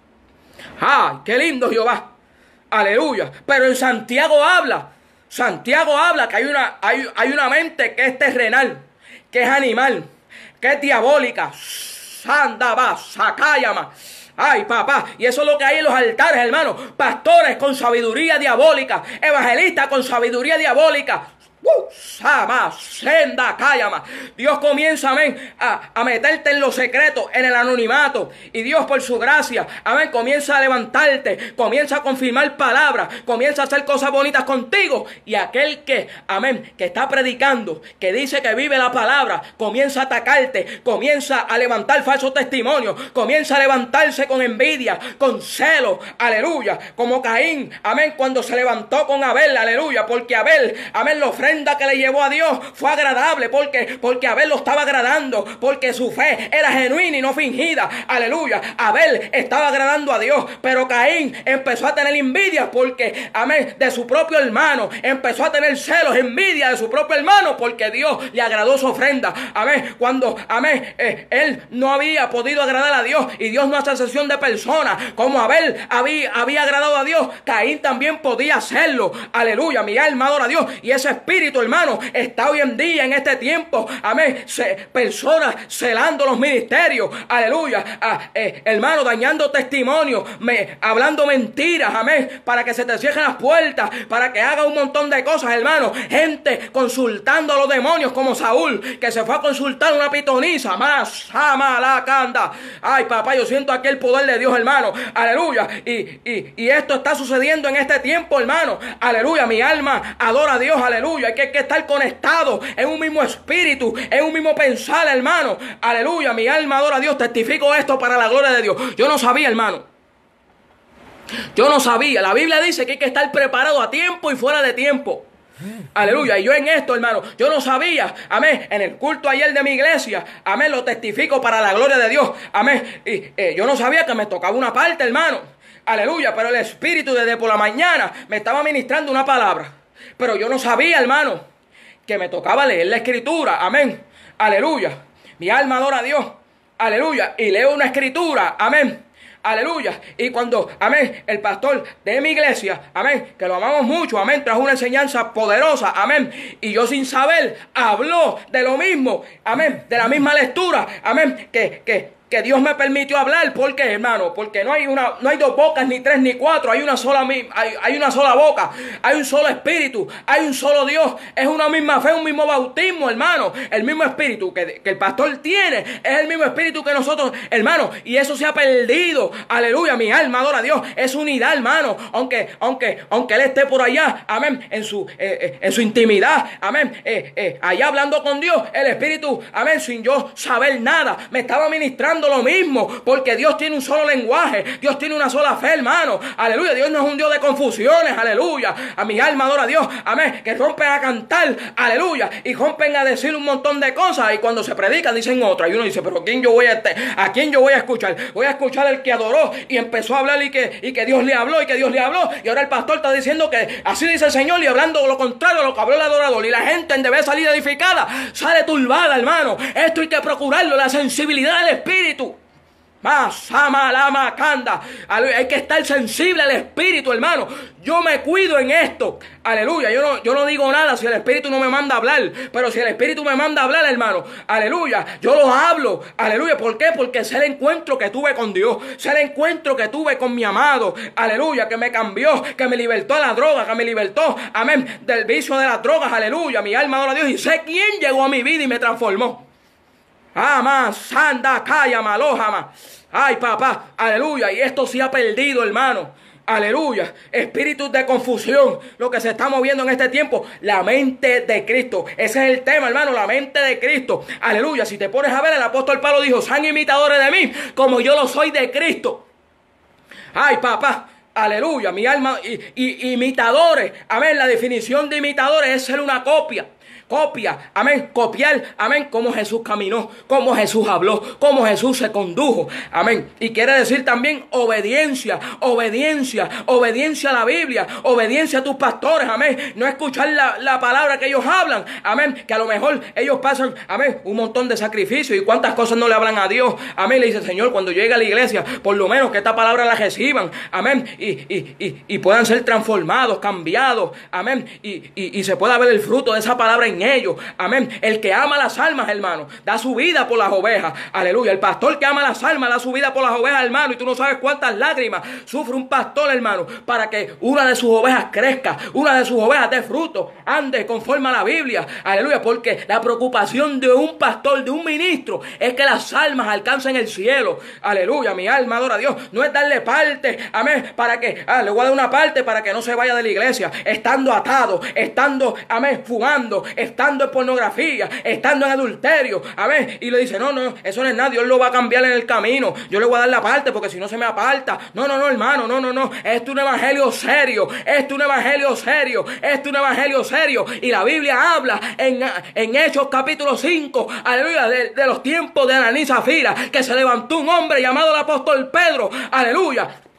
¡Ay, qué lindo Jehová! Aleluya. Pero en Santiago habla, Santiago habla que hay una, hay, hay una mente que es terrenal, que es animal, que es diabólica. Sanda va, sacáyama. Ay, papá, y eso es lo que hay en los altares, hermano. Pastores con sabiduría diabólica, evangelistas con sabiduría diabólica. Uh, sama, senda, cállama. Dios comienza, amén, a, a meterte en los secretos, en el anonimato. Y Dios, por su gracia, amén, comienza a levantarte, comienza a confirmar palabras, comienza a hacer cosas bonitas contigo. Y aquel que, amén, que está predicando, que dice que vive la palabra, comienza a atacarte, comienza a levantar falsos testimonios, comienza a levantarse con envidia, con celo, aleluya. Como Caín, amén, cuando se levantó con Abel, aleluya, porque Abel, amén, lo ofrenda que le llevó a Dios fue agradable, porque, porque Abel lo estaba agradando, porque su fe era genuina y no fingida, aleluya. Abel estaba agradando a Dios, pero Caín empezó a tener envidia porque, amén, de su propio hermano, empezó a tener celos, envidia de su propio hermano, porque Dios le agradó su ofrenda, amén. Cuando, amén, eh, él no había podido agradar a Dios y Dios no hace excepción de personas, como Abel había, había agradado a Dios, Caín también podía hacerlo, aleluya. Mi alma adora a Dios y ese espíritu espíritu, hermano, está hoy en día, en este tiempo, amén, se, personas celando los ministerios, aleluya, ah, eh, hermano, dañando testimonio, me, hablando mentiras, amén, para que se te cierren las puertas, para que haga un montón de cosas, hermano, gente consultando a los demonios como Saúl, que se fue a consultar a una pitonisa, más, ama la canda, ay papá, yo siento aquí el poder de Dios, hermano, aleluya, y, y, y esto está sucediendo en este tiempo, hermano, aleluya, mi alma adora a Dios, aleluya, hay que, hay que estar conectado en un mismo espíritu, en un mismo pensar, hermano, aleluya, mi alma adora a Dios, testifico esto para la gloria de Dios. Yo no sabía, hermano, yo no sabía, la Biblia dice que hay que estar preparado a tiempo y fuera de tiempo. Aleluya, y yo en esto, hermano, yo no sabía, amén, en el culto ayer de mi iglesia, amén, lo testifico para la gloria de Dios, amén, y eh, yo no sabía que me tocaba una parte, hermano, aleluya, pero el Espíritu desde por la mañana me estaba ministrando una palabra, pero yo no sabía, hermano, que me tocaba leer la escritura, amén, aleluya, mi alma adora a Dios, aleluya, y leo una escritura, amén, aleluya, y cuando, amén, el pastor de mi iglesia, amén, que lo amamos mucho, amén, trajo una enseñanza poderosa, amén, y yo sin saber, habló de lo mismo, amén, de la misma lectura, amén, que, que, que Dios me permitió hablar. ¿Por qué, hermano? Porque no hay una, no hay dos bocas, ni tres, ni cuatro, hay una sola, hay, hay una sola boca, hay un solo espíritu, hay un solo Dios, es una misma fe, un mismo bautismo, hermano, el mismo espíritu que, que el pastor tiene, es el mismo espíritu que nosotros, hermano, y eso se ha perdido, aleluya, mi alma adora a Dios, es unidad, hermano, aunque, aunque, aunque Él esté por allá, amén, en su, eh, eh, en su intimidad, amén, eh, eh, allá hablando con Dios, el espíritu, amén, sin yo saber nada, me estaba ministrando lo mismo, porque Dios tiene un solo lenguaje, Dios tiene una sola fe, hermano, aleluya, Dios no es un Dios de confusiones, aleluya, a mi alma adora a Dios, amén, que rompen a cantar, aleluya, y rompen a decir un montón de cosas, y cuando se predican dicen otra, y uno dice, pero ¿quién yo voy a, a quién yo voy a escuchar? Voy a escuchar al que adoró, y empezó a hablar, y que, y que Dios le habló, y que Dios le habló, y ahora el pastor está diciendo que así dice el Señor, y hablando lo contrario a lo que habló el adorador, y la gente en vez de salir edificada, sale turbada, hermano, esto hay que procurarlo, la sensibilidad del espíritu. Más ama la macanda. Hay que estar sensible al espíritu, hermano. Yo me cuido en esto. Aleluya. Yo no, yo no digo nada si el espíritu no me manda a hablar. Pero si el espíritu me manda a hablar, hermano, aleluya, yo lo hablo. Aleluya. ¿Por qué? Porque es el encuentro que tuve con Dios. Es el encuentro que tuve con mi amado. Aleluya. Que me cambió. Que me libertó de la droga. Que me libertó. Amén. Del vicio de las drogas. Aleluya. Mi alma adora a Dios. Y sé quién llegó a mi vida y me transformó. Ama, sanda, calla, malojama. Ay, papá, aleluya. Y esto se ha perdido, hermano. Aleluya. Espíritus de confusión. Lo que se está moviendo en este tiempo. La mente de Cristo. Ese es el tema, hermano. La mente de Cristo. Aleluya. Si te pones a ver, el apóstol Pablo dijo: sean imitadores de mí, como yo lo soy de Cristo. Ay, papá. Aleluya. Mi alma. Y, y imitadores. Amén. La definición de imitadores es ser una copia. Copia, amén, copiar, amén, cómo Jesús caminó, cómo Jesús habló, cómo Jesús se condujo, amén. Y quiere decir también obediencia, obediencia, obediencia a la Biblia, obediencia a tus pastores, amén. No escuchar la, la palabra que ellos hablan, amén, que a lo mejor ellos pasan, amén, un montón de sacrificios y cuántas cosas no le hablan a Dios, amén. Le dice: Señor, cuando llegue a la iglesia, por lo menos que esta palabra la reciban, amén, y, y, y, y puedan ser transformados, cambiados, amén, y, y, y se pueda ver el fruto de esa palabra en ellos, amén. El que ama las almas, hermano, da su vida por las ovejas, aleluya. El pastor que ama las almas da su vida por las ovejas, hermano, y tú no sabes cuántas lágrimas sufre un pastor, hermano, para que una de sus ovejas crezca, una de sus ovejas dé fruto, ande conforme a la Biblia, aleluya, porque la preocupación de un pastor, de un ministro, es que las almas alcancen el cielo, aleluya. Mi alma adora a Dios, no es darle parte, amén, para que, ah, le voy a dar una parte para que no se vaya de la iglesia, estando atado, estando, amén, fumando, estando en pornografía, estando en adulterio, amén, y le dice: no, no, eso no es nada, Dios lo va a cambiar en el camino, yo le voy a dar la parte porque si no se me aparta. No, no, no, hermano, no, no, no, esto es un evangelio serio, esto es un evangelio serio, esto es un evangelio serio, y la Biblia habla en, en Hechos capítulo cinco, aleluya, de, de los tiempos de Ananías y Zafira, que se levantó un hombre llamado el apóstol Pedro, aleluya,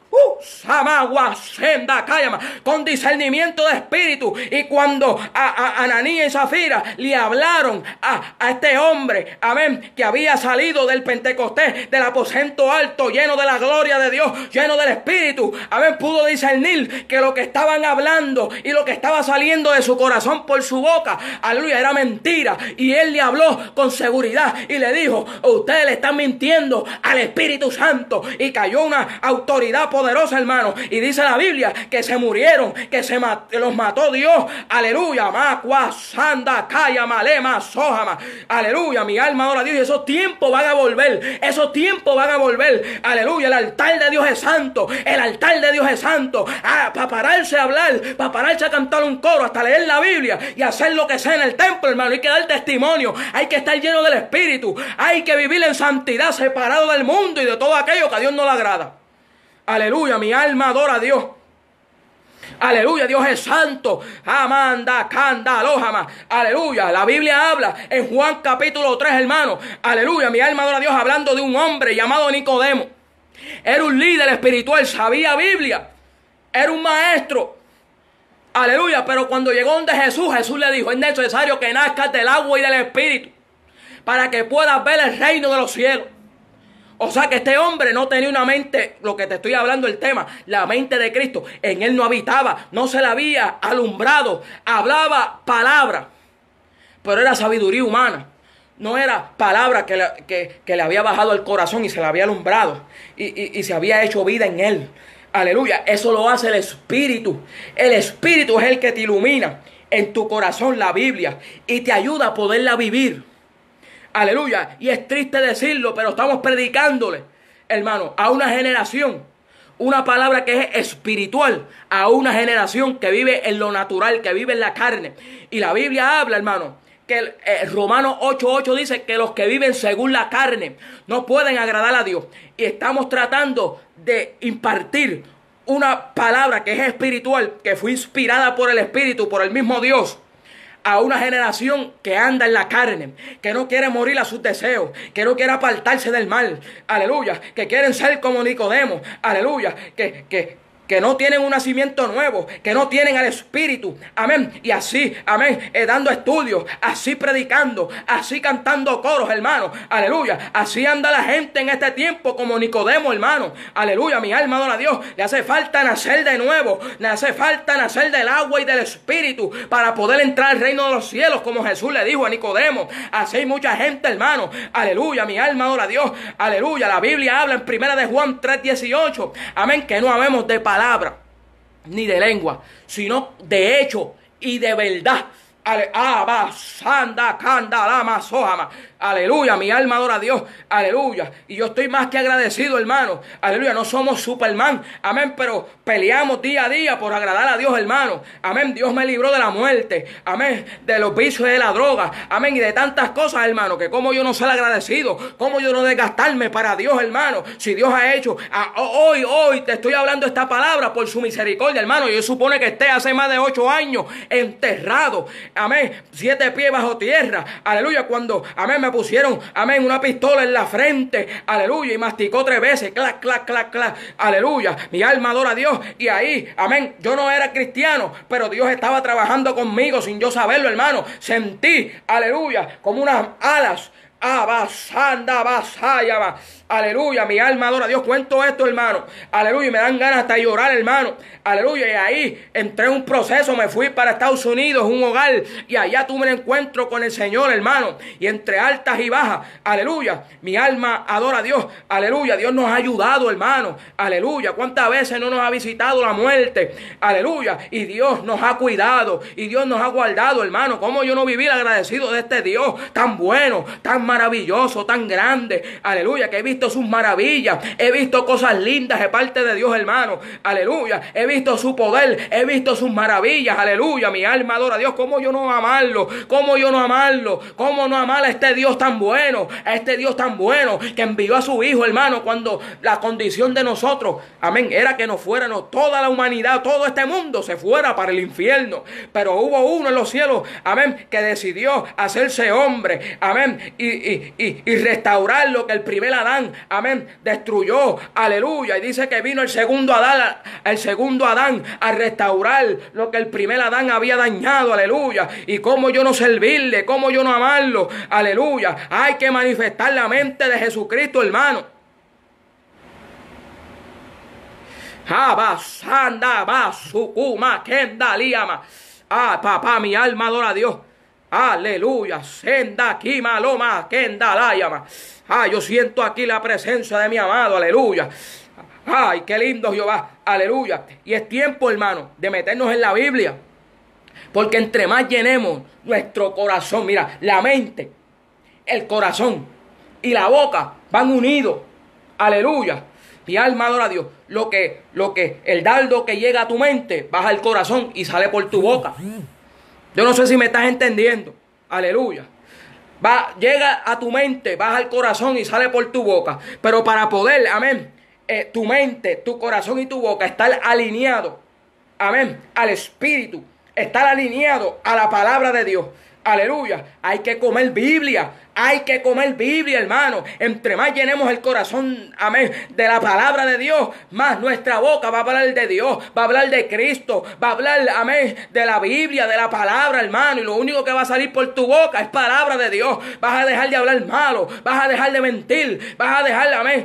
Uh, Samagua, Senda, Cállama, con discernimiento de espíritu. Y cuando a, a Ananías y Zafira le hablaron a, a este hombre, amén, que había salido del Pentecostés, del aposento alto, lleno de la gloria de Dios, lleno del espíritu, amén, pudo discernir que lo que estaban hablando y lo que estaba saliendo de su corazón por su boca, aleluya, era mentira. Y él le habló con seguridad y le dijo: ustedes le están mintiendo al Espíritu Santo. Y cayó una autoridad poderosa, hermano, y dice la Biblia que se murieron, que se mat los mató Dios, aleluya, Macua, Sanda, Calla, Malema, Sojama, aleluya, mi alma adora a Dios. Y esos tiempos van a volver, esos tiempos van a volver, aleluya. El altar de Dios es santo, el altar de Dios es santo. Ah, para pararse a hablar, para pararse a cantar un coro, hasta leer la Biblia y hacer lo que sea en el templo, hermano, hay que dar testimonio, hay que estar lleno del Espíritu, hay que vivir en santidad, separado del mundo y de todo aquello que a Dios no le agrada. Aleluya, mi alma adora a Dios. Aleluya, Dios es santo. Amanda, canda, alojama. Aleluya, la Biblia habla en Juan capítulo tres, hermano. Aleluya, mi alma adora a Dios, hablando de un hombre llamado Nicodemo. Era un líder espiritual, sabía Biblia, era un maestro. Aleluya, pero cuando llegó donde Jesús, Jesús le dijo: es necesario que nazcas del agua y del Espíritu para que puedas ver el reino de los cielos. O sea que este hombre no tenía una mente, lo que te estoy hablando el tema, la mente de Cristo. En él no habitaba, no se le había alumbrado, hablaba palabra, pero era sabiduría humana. No era palabra que le, que, que le había bajado al corazón y se le había alumbrado y, y, y se había hecho vida en él. Aleluya, eso lo hace el Espíritu. El Espíritu es el que te ilumina en tu corazón la Biblia y te ayuda a poderla vivir. Aleluya, y es triste decirlo, pero estamos predicándole, hermano, a una generación, una palabra que es espiritual, a una generación que vive en lo natural, que vive en la carne. Y la Biblia habla, hermano, que el, eh, Romanos ocho ocho dice que los que viven según la carne no pueden agradar a Dios. Y estamos tratando de impartir una palabra que es espiritual, que fue inspirada por el Espíritu, por el mismo Dios, a una generación que anda en la carne, que no quiere morir a sus deseos, que no quiere apartarse del mal, aleluya, que quieren ser como Nicodemo, aleluya, que, que, que no tienen un nacimiento nuevo, que no tienen al Espíritu, amén, y así, amén, eh, dando estudios, así predicando, así cantando coros, hermano, aleluya, así anda la gente en este tiempo como Nicodemo, hermano, aleluya, mi alma adora a Dios. Le hace falta nacer de nuevo, le hace falta nacer del agua y del Espíritu para poder entrar al reino de los cielos, como Jesús le dijo a Nicodemo. Así hay mucha gente, hermano, aleluya, mi alma adora a Dios, aleluya. La Biblia habla en primera de Juan tres dieciocho, amén, que no habemos de palabra palabra ni de lengua, sino de hecho y de verdad. Aleluya, mi alma adora a Dios, aleluya. Y yo estoy más que agradecido, hermano, aleluya. No somos Superman, amén, pero peleamos día a día por agradar a Dios, hermano, amén. Dios me libró de la muerte, amén, de los vicios de la droga, amén, y de tantas cosas, hermano, que como yo no ser agradecido, como yo no desgastarme para Dios, hermano, si Dios ha hecho, a, hoy, hoy te estoy hablando esta palabra por su misericordia, hermano. Yo supone que esté hace más de ocho años enterrado, amén, siete pies bajo tierra, aleluya, cuando, amén, me pusieron, amén, una pistola en la frente, aleluya, y masticó tres veces, clac, clac, clac, clac, aleluya, mi alma adora a Dios. Y ahí, amén, yo no era cristiano, pero Dios estaba trabajando conmigo sin yo saberlo, hermano. Sentí, aleluya, como unas alas, abasanda, basaya, aleluya, mi alma adora a Dios. Cuento esto, hermano, aleluya, y me dan ganas hasta de llorar, hermano, aleluya. Y ahí entré en un proceso, me fui para Estados Unidos, un hogar, y allá tuve un encuentro con el Señor, hermano, y entre altas y bajas, aleluya, mi alma adora a Dios, aleluya. Dios nos ha ayudado, hermano, aleluya. Cuántas veces no nos ha visitado la muerte, aleluya, y Dios nos ha cuidado, y Dios nos ha guardado, hermano. Cómo yo no vivir agradecido de este Dios tan bueno, tan maravilloso, tan grande, aleluya, que he visto sus maravillas, he visto cosas lindas de parte de Dios, hermano, aleluya, he visto su poder, he visto sus maravillas, aleluya, mi alma adora a Dios. Cómo yo no amarlo, cómo yo no amarlo, cómo no amar a este Dios tan bueno, a este Dios tan bueno que envió a su Hijo, hermano, cuando la condición de nosotros, amén, era que nos fuéramos, toda la humanidad, todo este mundo se fuera para el infierno, pero hubo uno en los cielos, amén, que decidió hacerse hombre, amén, y y, y, y restaurar lo que el primer Adán, amén, destruyó, aleluya. Y dice que vino el segundo Adán, el segundo Adán a restaurar lo que el primer Adán había dañado, aleluya. Y cómo yo no servirle, cómo yo no amarlo, aleluya. Hay que manifestar la mente de Jesucristo, hermano. Abasanda, basukuma, kenda, liama. Ah, papá, mi alma adora a Dios. Aleluya. Senda, kima, loma, kenda, layama. Ah, yo siento aquí la presencia de mi amado. Aleluya. Ay, qué lindo Jehová. Aleluya. Y es tiempo, hermano, de meternos en la Biblia. Porque entre más llenemos nuestro corazón, mira, la mente, el corazón y la boca van unidos. Aleluya. Mi alma adora a Dios. Lo que, lo que, el dardo que llega a tu mente, baja al corazón y sale por tu boca. Yo no sé si me estás entendiendo. Aleluya. Va, llega a tu mente, baja al corazón y sale por tu boca. Pero para poder, amén, eh, tu mente, tu corazón y tu boca estar alineado, amén, al Espíritu, estar alineado a la palabra de Dios. Aleluya. Hay que comer Biblia. Hay que comer Biblia, hermano. Entre más llenemos el corazón, amén, de la palabra de Dios, más nuestra boca va a hablar de Dios, va a hablar de Cristo, va a hablar, amén, de la Biblia, de la palabra, hermano. Y lo único que va a salir por tu boca es palabra de Dios. Vas a dejar de hablar malo, vas a dejar de mentir, vas a dejar, amén,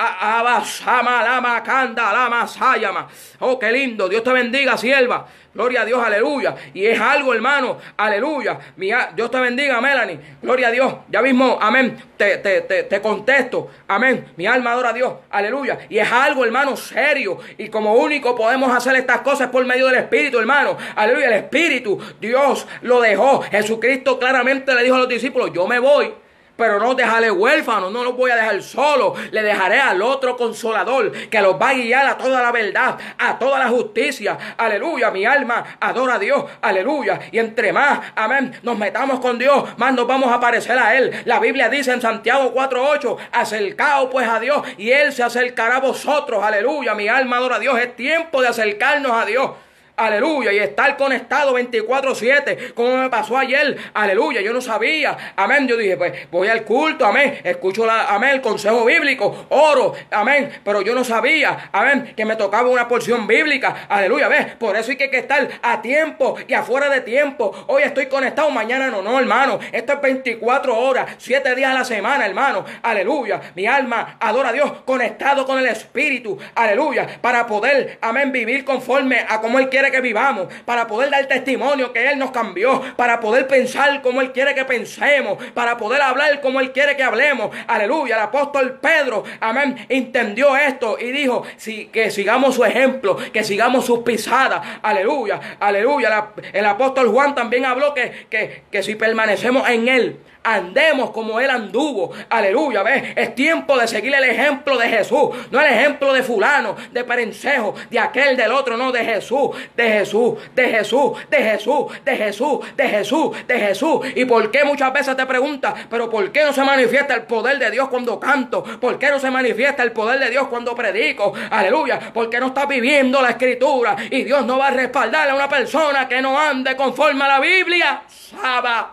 a abasama, lama, canda, lama, sayama. Oh, qué lindo. Dios te bendiga, sierva. Gloria a Dios, aleluya. Y es algo, hermano, aleluya. Mira, Dios te bendiga, Melanie. Gloria a Dios. Ya mismo, amén, te, te, te, te contesto. Amén. Mi alma adora a Dios, aleluya. Y es algo, hermano, serio. Y como único podemos hacer estas cosas por medio del Espíritu, hermano. Aleluya, el Espíritu, Dios lo dejó. Jesucristo claramente le dijo a los discípulos, yo me voy, pero no dejaré huérfano, no los voy a dejar solo. Le dejaré al otro consolador que los va a guiar a toda la verdad, a toda la justicia. Aleluya, mi alma adora a Dios. Aleluya. Y entre más, amén, nos metamos con Dios, más nos vamos a parecer a Él. La Biblia dice en Santiago cuatro ocho, acercaos pues a Dios y Él se acercará a vosotros. Aleluya, mi alma adora a Dios. Es tiempo de acercarnos a Dios. Aleluya, y estar conectado veinticuatro siete, como me pasó ayer. Aleluya, yo no sabía. Amén, yo dije, pues voy al culto, amén, escucho la, amén, el consejo bíblico, oro, amén, pero yo no sabía, amén, que me tocaba una porción bíblica. Aleluya, ves, por eso hay que, que estar a tiempo y afuera de tiempo. Hoy estoy conectado, mañana no, no, hermano. Esto es veinticuatro horas, siete días a la semana, hermano. Aleluya, mi alma adora a Dios, conectado con el Espíritu. Aleluya, para poder, amén, vivir conforme a como Él quiere que vivamos, para poder dar testimonio que Él nos cambió, para poder pensar como Él quiere que pensemos, para poder hablar como Él quiere que hablemos. Aleluya, el apóstol Pedro, amén, entendió esto y dijo, sí, que sigamos su ejemplo, que sigamos sus pisadas. Aleluya, aleluya. La, el apóstol Juan también habló que, que, que si permanecemos en Él, andemos como Él anduvo. Aleluya, ¿ves? Es tiempo de seguir el ejemplo de Jesús. No el ejemplo de fulano, de perencejo, de aquel, del otro. No, de Jesús, de Jesús, de Jesús, de Jesús, de Jesús, de Jesús, de Jesús. ¿Y por qué muchas veces te preguntas, pero por qué no se manifiesta el poder de Dios cuando canto? ¿Por qué no se manifiesta el poder de Dios cuando predico? Aleluya, porque no estás viviendo la Escritura. Y Dios no va a respaldar a una persona que no ande conforme a la Biblia. Saba.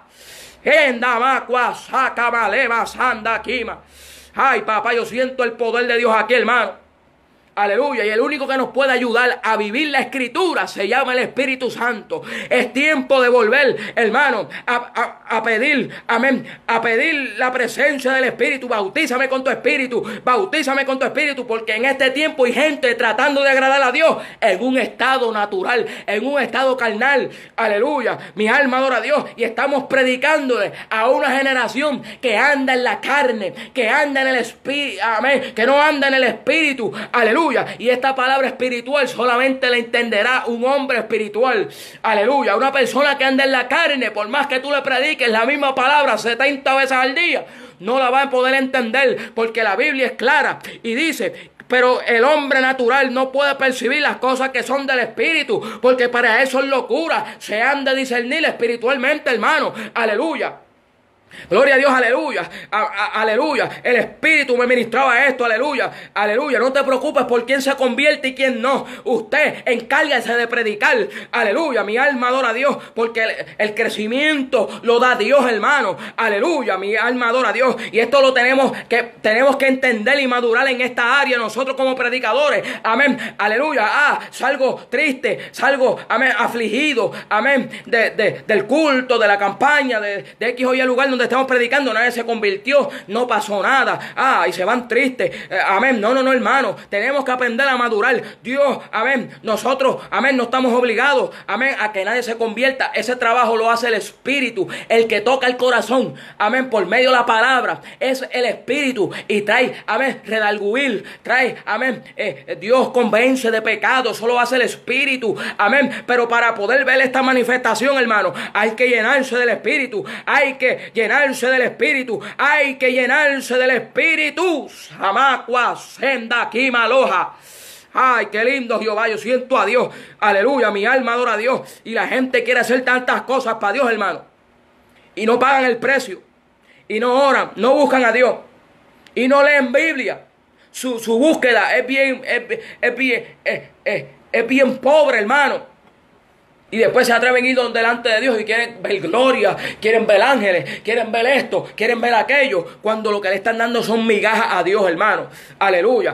Ay, papá, yo siento el poder de Dios aquí, hermano. Aleluya, y el único que nos puede ayudar a vivir la Escritura se llama el Espíritu Santo. Es tiempo de volver, hermano, a, a, a pedir, amén, a pedir la presencia del Espíritu. Bautízame con tu Espíritu, bautízame con tu Espíritu, porque en este tiempo hay gente tratando de agradar a Dios en un estado natural, en un estado carnal. Aleluya, mi alma adora a Dios, y estamos predicándole a una generación que anda en la carne, que anda en el Espíritu, amén, que no anda en el Espíritu. Aleluya. Y esta palabra espiritual solamente la entenderá un hombre espiritual. Aleluya. Una persona que anda en la carne, por más que tú le prediques la misma palabra setenta veces al día, no la va a poder entender, porque la Biblia es clara y dice: pero el hombre natural no puede percibir las cosas que son del Espíritu, porque para eso es locura. Se han de discernir espiritualmente, hermano. Aleluya. Gloria a Dios, aleluya, a, a, aleluya. El Espíritu me ministraba esto, aleluya, aleluya. No te preocupes por quién se convierte y quién no. Usted encárguese de predicar, aleluya. Mi alma adora a Dios, porque el, el crecimiento lo da Dios, hermano. Aleluya, mi alma adora a Dios. Y esto lo tenemos que, tenemos que entender y madurar en esta área nosotros como predicadores. Amén, aleluya. Ah, salgo triste, salgo, amén, afligido, amén, de, de, del culto, de la campaña, de, de X o Y lugar donde estamos predicando, nadie se convirtió, no pasó nada, ah, y se van tristes, eh, amén, no, no, no, hermano, tenemos que aprender a madurar, Dios, amén, nosotros, amén, no estamos obligados, amén, a que nadie se convierta, ese trabajo lo hace el Espíritu, el que toca el corazón, amén, por medio de la palabra, es el Espíritu, y trae, amén, redarguir, trae, amén, eh, Dios convence de pecado, solo hace el Espíritu, amén, pero para poder ver esta manifestación, hermano, hay que llenarse del Espíritu, hay que llenarse del Espíritu, hay que llenarse del Espíritu. Amacua, senda, quimaloja. Ay, qué lindo, Jehová, yo siento a Dios, aleluya, mi alma adora a Dios, y la gente quiere hacer tantas cosas para Dios, hermano, y no pagan el precio, y no oran, no buscan a Dios, y no leen Biblia. Su, su búsqueda es bien, es, es bien, es, es, es bien pobre, hermano. Y después se atreven a ir delante de Dios y quieren ver gloria, quieren ver ángeles, quieren ver esto, quieren ver aquello, cuando lo que le están dando son migajas a Dios, hermano. Aleluya.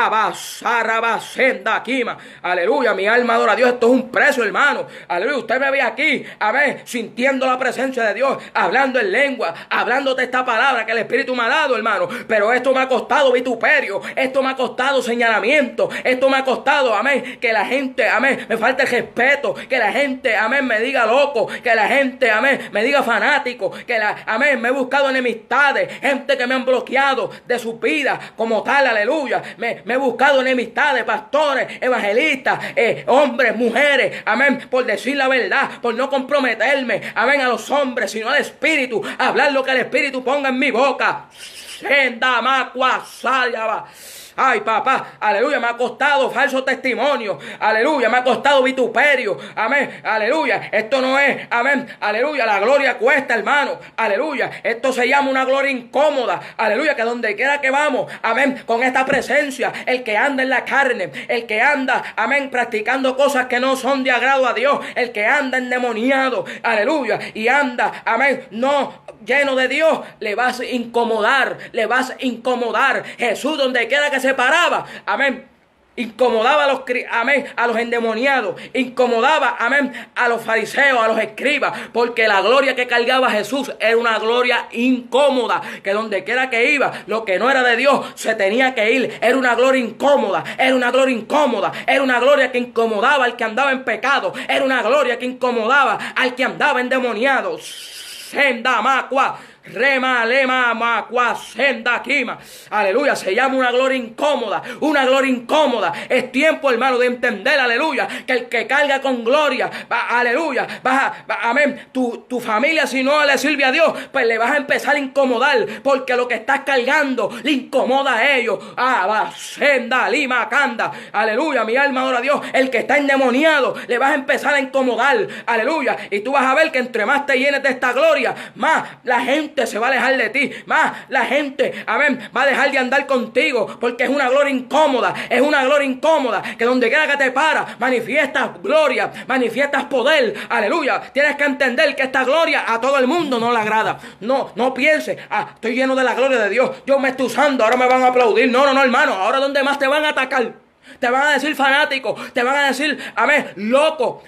Aleluya, mi alma adora a Dios. Esto es un precio, hermano. Aleluya. Usted me ve aquí, amén, sintiendo la presencia de Dios, hablando en lengua, hablándote esta palabra que el Espíritu me ha dado, hermano. Pero esto me ha costado vituperio, esto me ha costado señalamiento, esto me ha costado, amén, que la gente, amén, me falta el respeto, que la gente gente, amén, me diga loco, que la gente, amén, me diga fanático, que la, amén, me he buscado enemistades, gente que me han bloqueado de su vida como tal, aleluya, me, me he buscado enemistades, pastores, evangelistas, eh, hombres, mujeres, amén, por decir la verdad, por no comprometerme, amén, a los hombres, sino al Espíritu, hablar lo que el Espíritu ponga en mi boca. Senda, macua, sayaba. Ay, papá, aleluya, me ha costado falso testimonio, aleluya, me ha costado vituperio, amén, aleluya, esto no es, amén, aleluya, la gloria cuesta, hermano, aleluya, esto se llama una gloria incómoda, aleluya, que donde quiera que vamos, amén, con esta presencia, el que anda en la carne, el que anda, amén, practicando cosas que no son de agrado a Dios, el que anda endemoniado, aleluya, y anda, amén, no lleno de Dios, le vas a incomodar, le vas a incomodar. Jesús, donde quiera que se paraba, amén, incomodaba a los, amén, a los endemoniados, incomodaba, amén, a los fariseos, a los escribas, porque la gloria que cargaba Jesús era una gloria incómoda, que donde quiera que iba, lo que no era de Dios se tenía que ir, era una gloria incómoda, era una gloria incómoda, era una gloria que incomodaba al que andaba en pecado, era una gloria que incomodaba al que andaba endemoniado. Senda macua, rema, lema, macua, senda, quima. Aleluya, se llama una gloria incómoda, una gloria incómoda. Es tiempo, hermano, de entender, aleluya, que el que carga con gloria, va, aleluya, va, va, amén, tu, tu familia, si no le sirve a Dios, pues le vas a empezar a incomodar, porque lo que estás cargando le incomoda a ellos. Ah, va, senda, lima, canda. Aleluya, mi alma adora a Dios. El que está endemoniado, le vas a empezar a incomodar, aleluya, y tú vas a ver que entre más te llenes de esta gloria, más la gente se va a alejar de ti, más la gente, amén, va a dejar de andar contigo, porque es una gloria incómoda, es una gloria incómoda, que donde quiera que te paras, manifiestas gloria, manifiestas poder, aleluya. Tienes que entender que esta gloria a todo el mundo no le agrada. No, no pienses, ah, estoy lleno de la gloria de Dios, Dios me está usando, ahora me van a aplaudir. No, no, no, hermano, ahora donde más te van a atacar, te van a decir fanático, te van a decir, amén, loco.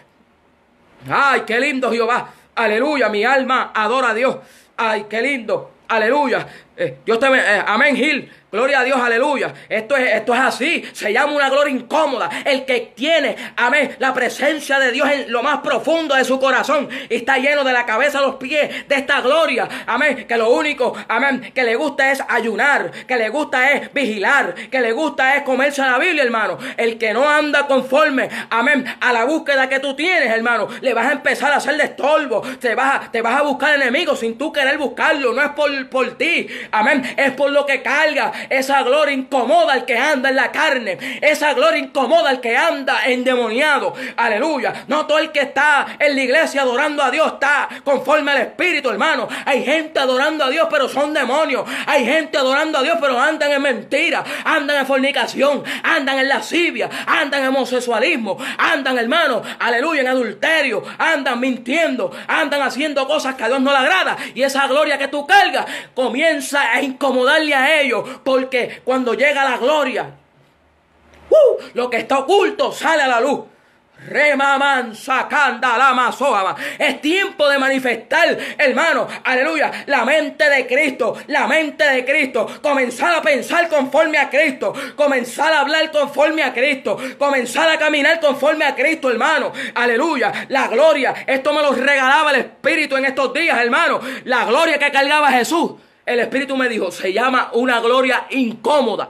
Ay, qué lindo Jehová, aleluya, mi alma adora a Dios. Ay, qué lindo, aleluya. Eh, Dios te eh, amén, Gil. Gloria a Dios, aleluya. Esto es, esto es así. Se llama una gloria incómoda. El que tiene, amén, la presencia de Dios en lo más profundo de su corazón y está lleno de la cabeza a los pies de esta gloria. Amén. Que lo único, amén, que le gusta es ayunar. Que le gusta es vigilar. Que le gusta es comerse la Biblia, hermano. El que no anda conforme, amén, a la búsqueda que tú tienes, hermano, le vas a empezar a hacer de estorbo. Te vas a, te vas a buscar enemigos sin tú querer buscarlo. No es por por, por ti, amén, es por lo que carga. Esa gloria incomoda al que anda en la carne, esa gloria incomoda al que anda endemoniado, aleluya. No todo el que está en la iglesia adorando a Dios está conforme al Espíritu, hermano. Hay gente adorando a Dios pero son demonios, hay gente adorando a Dios pero andan en mentira, andan en fornicación, andan en lascivia, andan en homosexualismo, andan, hermano, aleluya, en adulterio, andan mintiendo, andan haciendo cosas que a Dios no le agrada, y esa gloria que tú cargas comienza a incomodarle a ellos, porque cuando llega la gloria, uh, lo que está oculto sale a la luz. Remaman sacanda la masoama. Es tiempo de manifestar, hermano, aleluya, la mente de Cristo, la mente de Cristo. Comenzar a pensar conforme a Cristo, comenzar a hablar conforme a Cristo, comenzar a caminar conforme a Cristo, hermano, aleluya. La gloria, esto me lo regalaba el Espíritu en estos días, hermano. La gloria que cargaba Jesús, el Espíritu me dijo, se llama una gloria incómoda.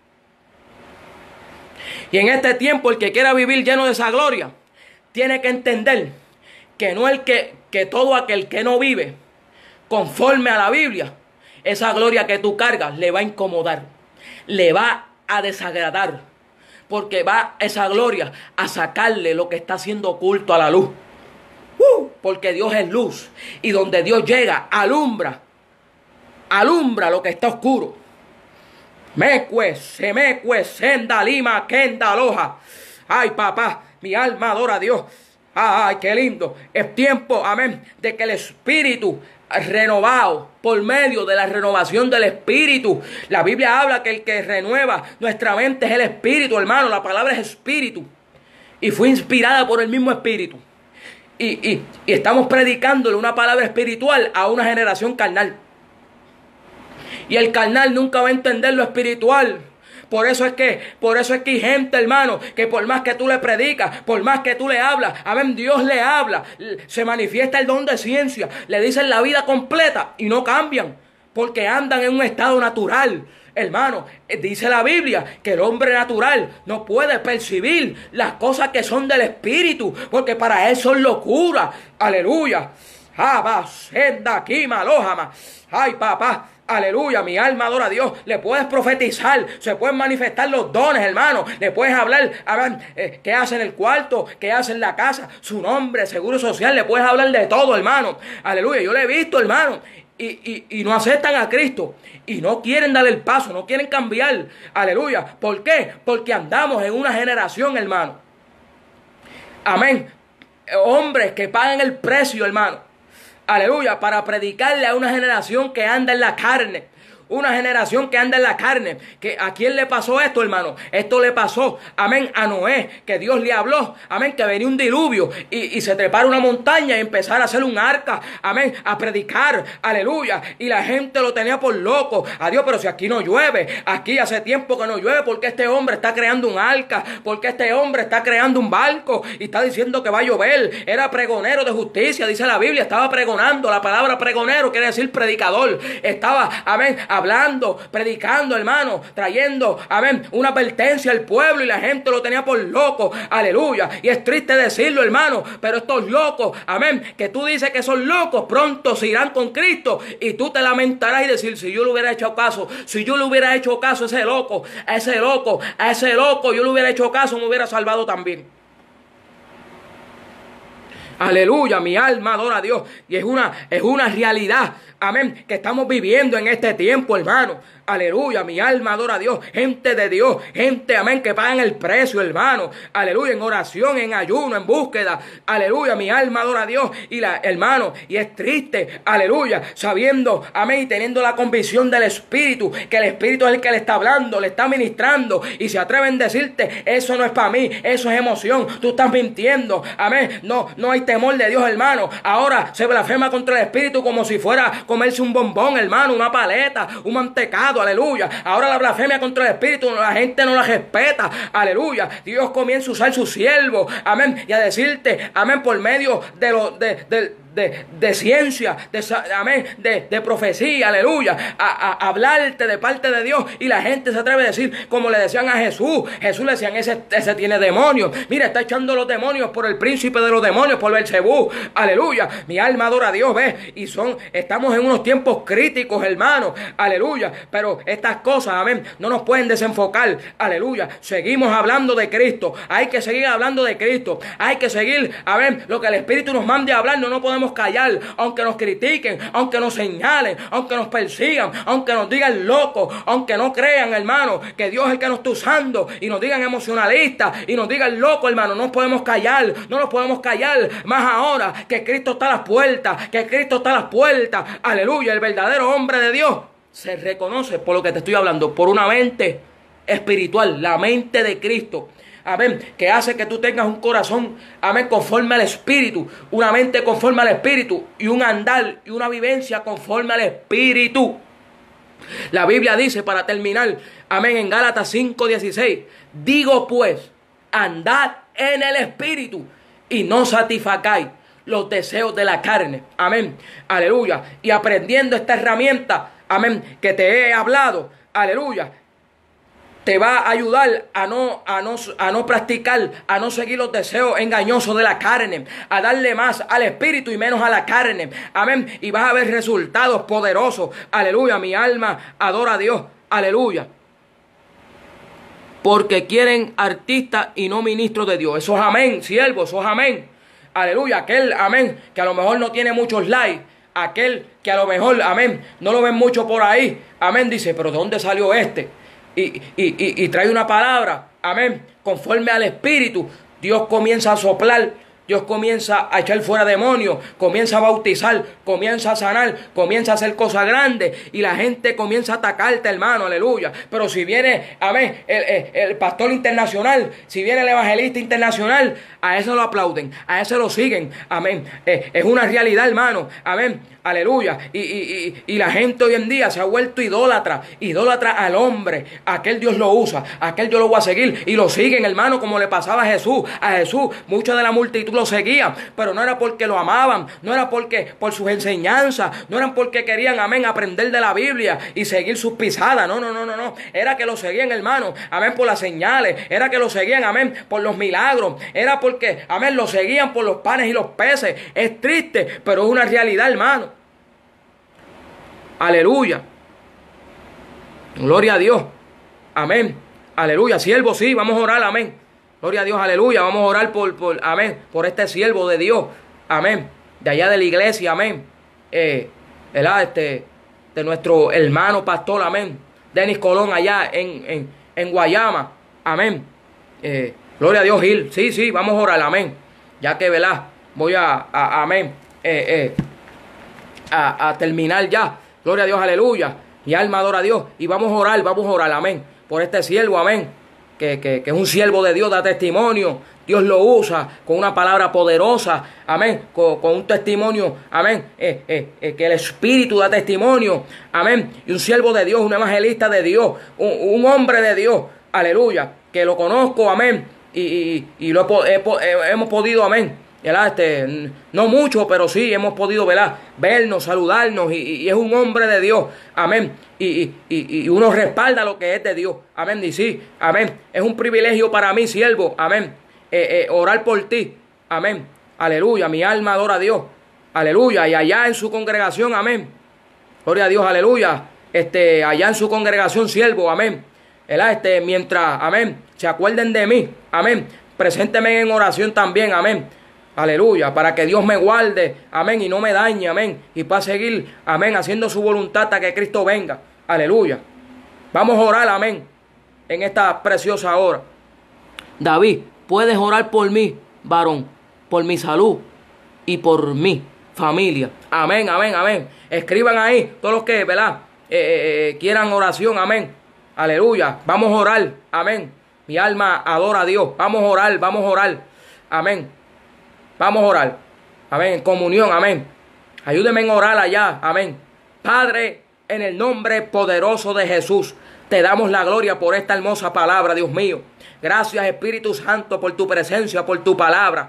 Y en este tiempo el que quiera vivir lleno de esa gloria tiene que entender que no el que, que todo aquel que no vive conforme a la Biblia, esa gloria que tú cargas le va a incomodar, le va a desagradar, porque va esa gloria a sacarle lo que está siendo oculto a la luz. Uh, porque Dios es luz, y donde Dios llega alumbra, alumbra lo que está oscuro. Mecue, semecue, senda, lima, kenda, aloja. Ay, papá, mi alma adora a Dios. Ay, qué lindo. Es tiempo, amén, de que el Espíritu renovado por medio de la renovación del Espíritu. La Biblia habla que el que renueva nuestra mente es el Espíritu, hermano. La palabra es Espíritu. Y fue inspirada por el mismo Espíritu. Y, y, y estamos predicándole una palabra espiritual a una generación carnal. Y el carnal nunca va a entender lo espiritual. Por eso es que, por eso es que hay gente, hermano, que por más que tú le predicas, por más que tú le hablas, amén, Dios le habla, se manifiesta el don de ciencia, le dicen la vida completa y no cambian, porque andan en un estado natural. Hermano, dice la Biblia que el hombre natural no puede percibir las cosas que son del Espíritu, porque para él son locura. Aleluya. Ay, papá. Aleluya, mi alma adora a Dios. Le puedes profetizar, se pueden manifestar los dones, hermano. Le puedes hablar, hablar eh, qué hace en el cuarto, qué hace en la casa, su nombre, seguro social. Le puedes hablar de todo, hermano. Aleluya, yo le he visto, hermano. Y, y, y no aceptan a Cristo. Y no quieren dar el paso, no quieren cambiar. Aleluya. ¿Por qué? Porque andamos en una generación, hermano. Amén. Hombres que pagan el precio, hermano. Aleluya, para predicarle a una generación que anda en la carne. Una generación que anda en la carne. Que ¿a quién le pasó esto, hermano? Esto le pasó, amén, a Noé. Que Dios le habló, amén, que venía un diluvio. Y, y se trepara una montaña y empezar a hacer un arca, amén, a predicar, aleluya. Y la gente lo tenía por loco. Adiós, pero si aquí no llueve. Aquí hace tiempo que no llueve. Porque este hombre está creando un arca. Porque este hombre está creando un barco. Y está diciendo que va a llover. Era pregonero de justicia, dice la Biblia. Estaba pregonando. La palabra pregonero quiere decir predicador. Estaba, amén, hablando, predicando, hermano, trayendo, amén, una advertencia al pueblo, y la gente lo tenía por loco, aleluya. Y es triste decirlo, hermano, pero estos locos, amén, que tú dices que son locos, pronto se irán con Cristo, y tú te lamentarás y decir, si yo le hubiera hecho caso, si yo le hubiera hecho caso a ese loco, a ese loco, a ese loco, yo le hubiera hecho caso, me hubiera salvado también. Aleluya, mi alma adora a Dios. Y es una, es una realidad, amén, que estamos viviendo en este tiempo, hermano. Aleluya, mi alma adora a Dios. Gente de Dios, gente, amén, que pagan el precio, hermano. Aleluya, en oración, en ayuno, en búsqueda. Aleluya, mi alma adora a Dios. Y la, hermano, y es triste, aleluya, sabiendo, amén, y teniendo la convicción del Espíritu, que el Espíritu es el que le está hablando, le está ministrando, y se atreven a decirte, eso no es para mí, eso es emoción, tú estás mintiendo, amén. No, no hay temor de Dios, hermano. Ahora se blasfema contra el Espíritu como si fuera comerse un bombón, hermano, una paleta, un mantecado, aleluya. Ahora la blasfemia contra el Espíritu, la gente no la respeta, aleluya. Dios comienza a usar su siervo, amén, y a decirte, amén, por medio de lo de, de De, de ciencia, de, amén, de, de profecía, aleluya, a, a, a hablarte de parte de Dios, y la gente se atreve a decir, como le decían a Jesús, Jesús le decían, ese, ese tiene demonios, mira, está echando los demonios por el príncipe de los demonios, por Belcebú, aleluya, mi alma adora a Dios, ve, y son, estamos en unos tiempos críticos, hermano, aleluya, pero estas cosas, amén, no nos pueden desenfocar, aleluya, seguimos hablando de Cristo, hay que seguir hablando de Cristo, hay que seguir, amén, lo que el Espíritu nos mande a hablar, no nos podemos callar, aunque nos critiquen, aunque nos señalen, aunque nos persigan, aunque nos digan locos, aunque no crean, hermano, que Dios es el que nos está usando, y nos digan emocionalistas, y nos digan locos, hermano, no nos podemos callar, no nos podemos callar, más ahora que Cristo está a las puertas, que Cristo está a las puertas, aleluya, el verdadero hombre de Dios se reconoce por lo que te estoy hablando, por una mente espiritual, la mente de Cristo, amén, que hace que tú tengas un corazón, amén, conforme al Espíritu, una mente conforme al Espíritu, y un andar y una vivencia conforme al Espíritu. La Biblia dice, para terminar, amén, en Gálatas cinco dieciséis, digo pues, andad en el Espíritu y no satisfacáis los deseos de la carne, amén, aleluya, y aprendiendo esta herramienta, amén, que te he hablado, aleluya, te va a ayudar a no, a no, a no practicar, a no seguir los deseos engañosos de la carne, a darle más al Espíritu y menos a la carne, amén, y vas a ver resultados poderosos, aleluya, mi alma adora a Dios, aleluya, porque quieren artistas y no ministros de Dios, eso es amén, siervo, eso es amén, aleluya, aquel, amén, que a lo mejor no tiene muchos likes, aquel que a lo mejor, amén, no lo ven mucho por ahí, amén, dice, pero ¿de dónde salió este? Y, y, y, y trae una palabra, amén, conforme al Espíritu. Dios comienza a soplar, Dios comienza a echar fuera demonios, comienza a bautizar, comienza a sanar, comienza a hacer cosas grandes, y la gente comienza a atacarte, hermano, aleluya. Pero si viene, amén, el, el, el pastor internacional, si viene el evangelista internacional, a eso lo aplauden, a eso lo siguen, amén. Eh, es una realidad, hermano, amén, aleluya. Y, y, y, y la gente hoy en día se ha vuelto idólatra, idólatra al hombre. Aquel Dios lo usa, aquel yo lo voy a seguir, y lo siguen, hermano, como le pasaba a Jesús. A Jesús, mucha de la multitud lo seguían, pero no era porque lo amaban, no era porque por sus enseñanzas, no eran porque querían, amén, aprender de la Biblia y seguir sus pisadas, no, no, no, no, no, era que lo seguían, hermano, amén, por las señales, era que lo seguían, amén, por los milagros, era porque, amén, lo seguían por los panes y los peces. Es triste, pero es una realidad, hermano, aleluya, gloria a Dios, amén, aleluya, siervo, sí, vamos a orar, amén. Gloria a Dios, aleluya. Vamos a orar por, por, amén, por este siervo de Dios, amén, de allá de la iglesia, amén, eh, ¿verdad? Este, de nuestro hermano pastor, amén, Denis Colón, allá en, en, en Guayama, amén, eh, gloria a Dios, Gil, sí, sí, vamos a orar, amén, ya que, ¿verdad? Voy a, a amén, eh, eh, a, a terminar ya, gloria a Dios, aleluya, mi alma adora a Dios, y vamos a orar, vamos a orar, amén, por este siervo, amén, Que, que, que es un siervo de Dios, da testimonio, Dios lo usa con una palabra poderosa, amén, con, con un testimonio, amén, eh, eh, eh, que el Espíritu da testimonio, amén, y un siervo de Dios, un evangelista de Dios, un, un hombre de Dios, aleluya, que lo conozco, amén, y, y, y lo he, he, hemos podido, amén, ¿verdad? Este, no mucho, pero sí hemos podido, ¿verdad?, vernos, saludarnos, y, y es un hombre de Dios, amén, y, y, y, y uno respalda lo que es de Dios, amén, y sí, amén, es un privilegio para mí, siervo, amén, eh, eh, orar por ti, amén, aleluya, mi alma adora a Dios, aleluya, y allá en su congregación, amén, gloria a Dios, aleluya, este, allá en su congregación, siervo, amén, ¿verdad? Este, mientras, amén, se acuerden de mí, amén, presénteme en oración también, amén, aleluya, para que Dios me guarde, amén, y no me dañe, amén, y para seguir, amén, haciendo su voluntad hasta que Cristo venga, aleluya. Vamos a orar, amén, en esta preciosa hora. David, puedes orar por mí, varón, por mi salud y por mi familia, amén, amén, amén. Escriban ahí todos los que, ¿verdad?, eh, eh, eh, quieran oración, amén, aleluya. Vamos a orar, amén, mi alma adora a Dios, vamos a orar, vamos a orar, amén. Vamos a orar, amén, en comunión, amén. Ayúdeme en orar allá, amén. Padre, en el nombre poderoso de Jesús, te damos la gloria por esta hermosa palabra, Dios mío. Gracias, Espíritu Santo, por tu presencia, por tu palabra.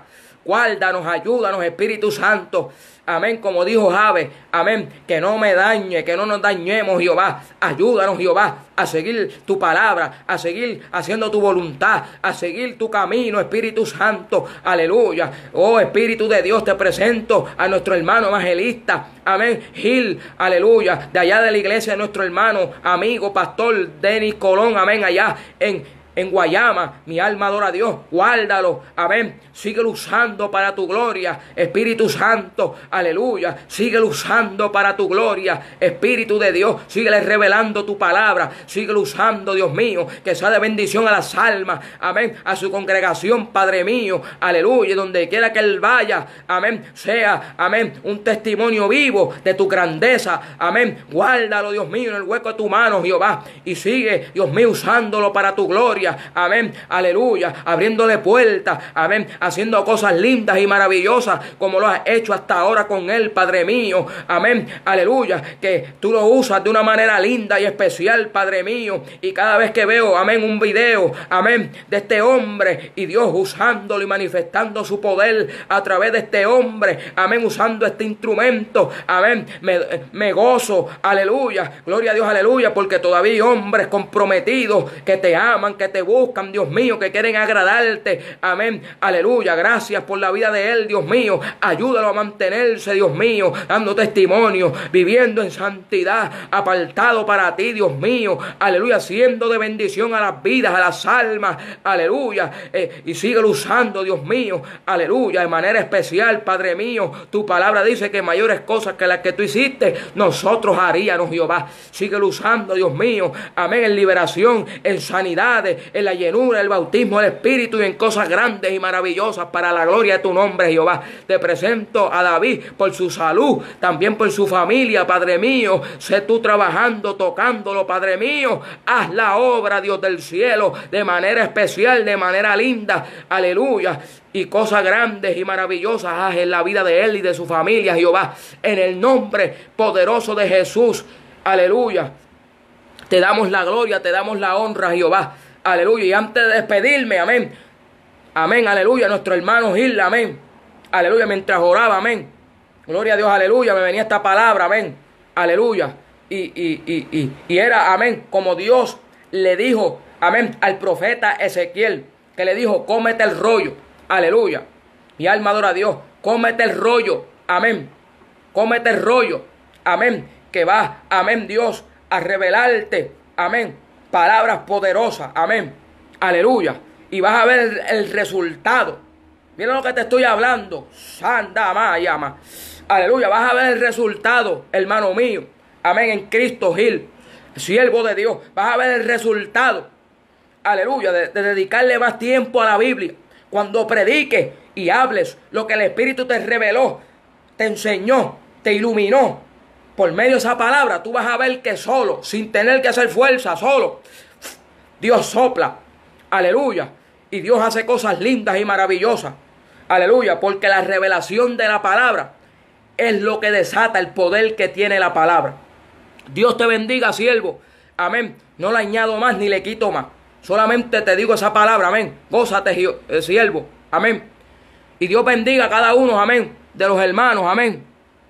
Guárdanos, ayúdanos, Espíritu Santo. Amén, como dijo Javes, amén, que no me dañe, que no nos dañemos, Jehová. Ayúdanos, Jehová, a seguir tu palabra, a seguir haciendo tu voluntad, a seguir tu camino, Espíritu Santo. Aleluya. Oh, Espíritu de Dios, te presento a nuestro hermano evangelista, amén, Gil, aleluya, de allá de la iglesia de nuestro hermano, amigo, pastor Denis Colón, amén, allá en En Guayama. Mi alma adora a Dios. Guárdalo. Amén. Síguelo usando para tu gloria. Espíritu Santo. Aleluya. Síguelo usando para tu gloria. Espíritu de Dios. Síguele revelando tu palabra. Síguelo usando, Dios mío. Que sea de bendición a las almas. Amén. A su congregación, Padre mío. Aleluya. Donde quiera que Él vaya. Amén. Sea, amén, un testimonio vivo de tu grandeza. Amén. Guárdalo, Dios mío, en el hueco de tu mano, Jehová. Y sigue, Dios mío, usándolo para tu gloria. Amén, aleluya, abriéndole puertas, amén, haciendo cosas lindas y maravillosas como lo has hecho hasta ahora con Él, Padre mío, amén, aleluya, que tú lo usas de una manera linda y especial, Padre mío, y cada vez que veo, amén, un video, amén, de este hombre y Dios usándolo y manifestando su poder a través de este hombre, amén, usando este instrumento, amén, me, me gozo, aleluya, gloria a Dios, aleluya, porque todavía hay hombres comprometidos que te aman, que te buscan, Dios mío, que quieren agradarte, amén, aleluya, gracias por la vida de él, Dios mío, ayúdalo a mantenerse, Dios mío, dando testimonio, viviendo en santidad, apartado para ti, Dios mío, aleluya, siendo de bendición a las vidas, a las almas, aleluya, eh, y síguelo usando, Dios mío, aleluya, de manera especial, Padre mío, tu palabra dice que mayores cosas que las que tú hiciste, nosotros haríamos, Jehová, síguelo usando, Dios mío, amén, en liberación, en sanidades, en la llenura, el bautismo del Espíritu y en cosas grandes y maravillosas para la gloria de tu nombre, Jehová. Te presento a David por su salud, también por su familia, Padre mío. Sé tú trabajando, tocándolo, Padre mío. Haz la obra, Dios del cielo, de manera especial, de manera linda. Aleluya. Y cosas grandes y maravillosas haz en la vida de él y de su familia, Jehová. En el nombre poderoso de Jesús. Aleluya. Te damos la gloria, te damos la honra, Jehová. Aleluya. Y antes de despedirme, amén. Amén, aleluya. Nuestro hermano Gil, amén. Aleluya. Mientras oraba, amén. Gloria a Dios, aleluya. Me venía esta palabra, amén. Aleluya. Y, y, y, y, y era, amén, como Dios le dijo, amén, al profeta Ezequiel, que le dijo, cómete el rollo. Aleluya. Mi alma adora a Dios. Cómete el rollo. Amén. Cómete el rollo. Amén. Que va, amén, Dios, a revelarte. Amén. Palabras poderosas, amén, aleluya, y vas a ver el, el resultado. Mira lo que te estoy hablando, sanda mayama, aleluya, vas a ver el resultado, hermano mío, amén, en Cristo Gil, siervo de Dios, vas a ver el resultado, aleluya, de, de dedicarle más tiempo a la Biblia, cuando prediques y hables lo que el Espíritu te reveló, te enseñó, te iluminó. Por medio de esa palabra, tú vas a ver que solo, sin tener que hacer fuerza, solo, Dios sopla. Aleluya. Y Dios hace cosas lindas y maravillosas. Aleluya. Porque la revelación de la palabra es lo que desata el poder que tiene la palabra. Dios te bendiga, siervo. Amén. No le añado más ni le quito más. Solamente te digo esa palabra. Amén. Gózate, siervo. Amén. Y Dios bendiga a cada uno. Amén. De los hermanos. Amén.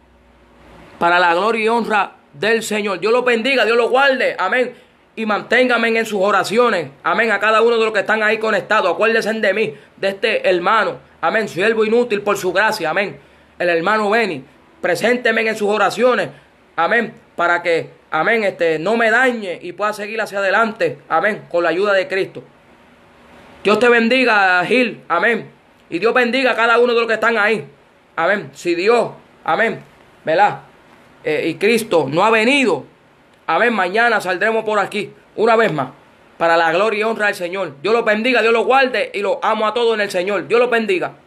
Para la gloria y honra del Señor. Dios los bendiga, Dios los guarde, amén. Y manténgame en sus oraciones, amén. A cada uno de los que están ahí conectados, acuérdense de mí, de este hermano, amén. Siervo inútil por su gracia, amén. El hermano Beni, presénteme en sus oraciones, amén. Para que, amén, este, no me dañe y pueda seguir hacia adelante, amén. Con la ayuda de Cristo. Dios te bendiga, Gil, amén. Y Dios bendiga a cada uno de los que están ahí, amén. Si Dios, amén, ¿verdad? Eh, y Cristo no ha venido, amén, mañana saldremos por aquí una vez más para la gloria y honra del Señor. Dios los bendiga, Dios los guarde y los amo a todos en el Señor. Dios los bendiga.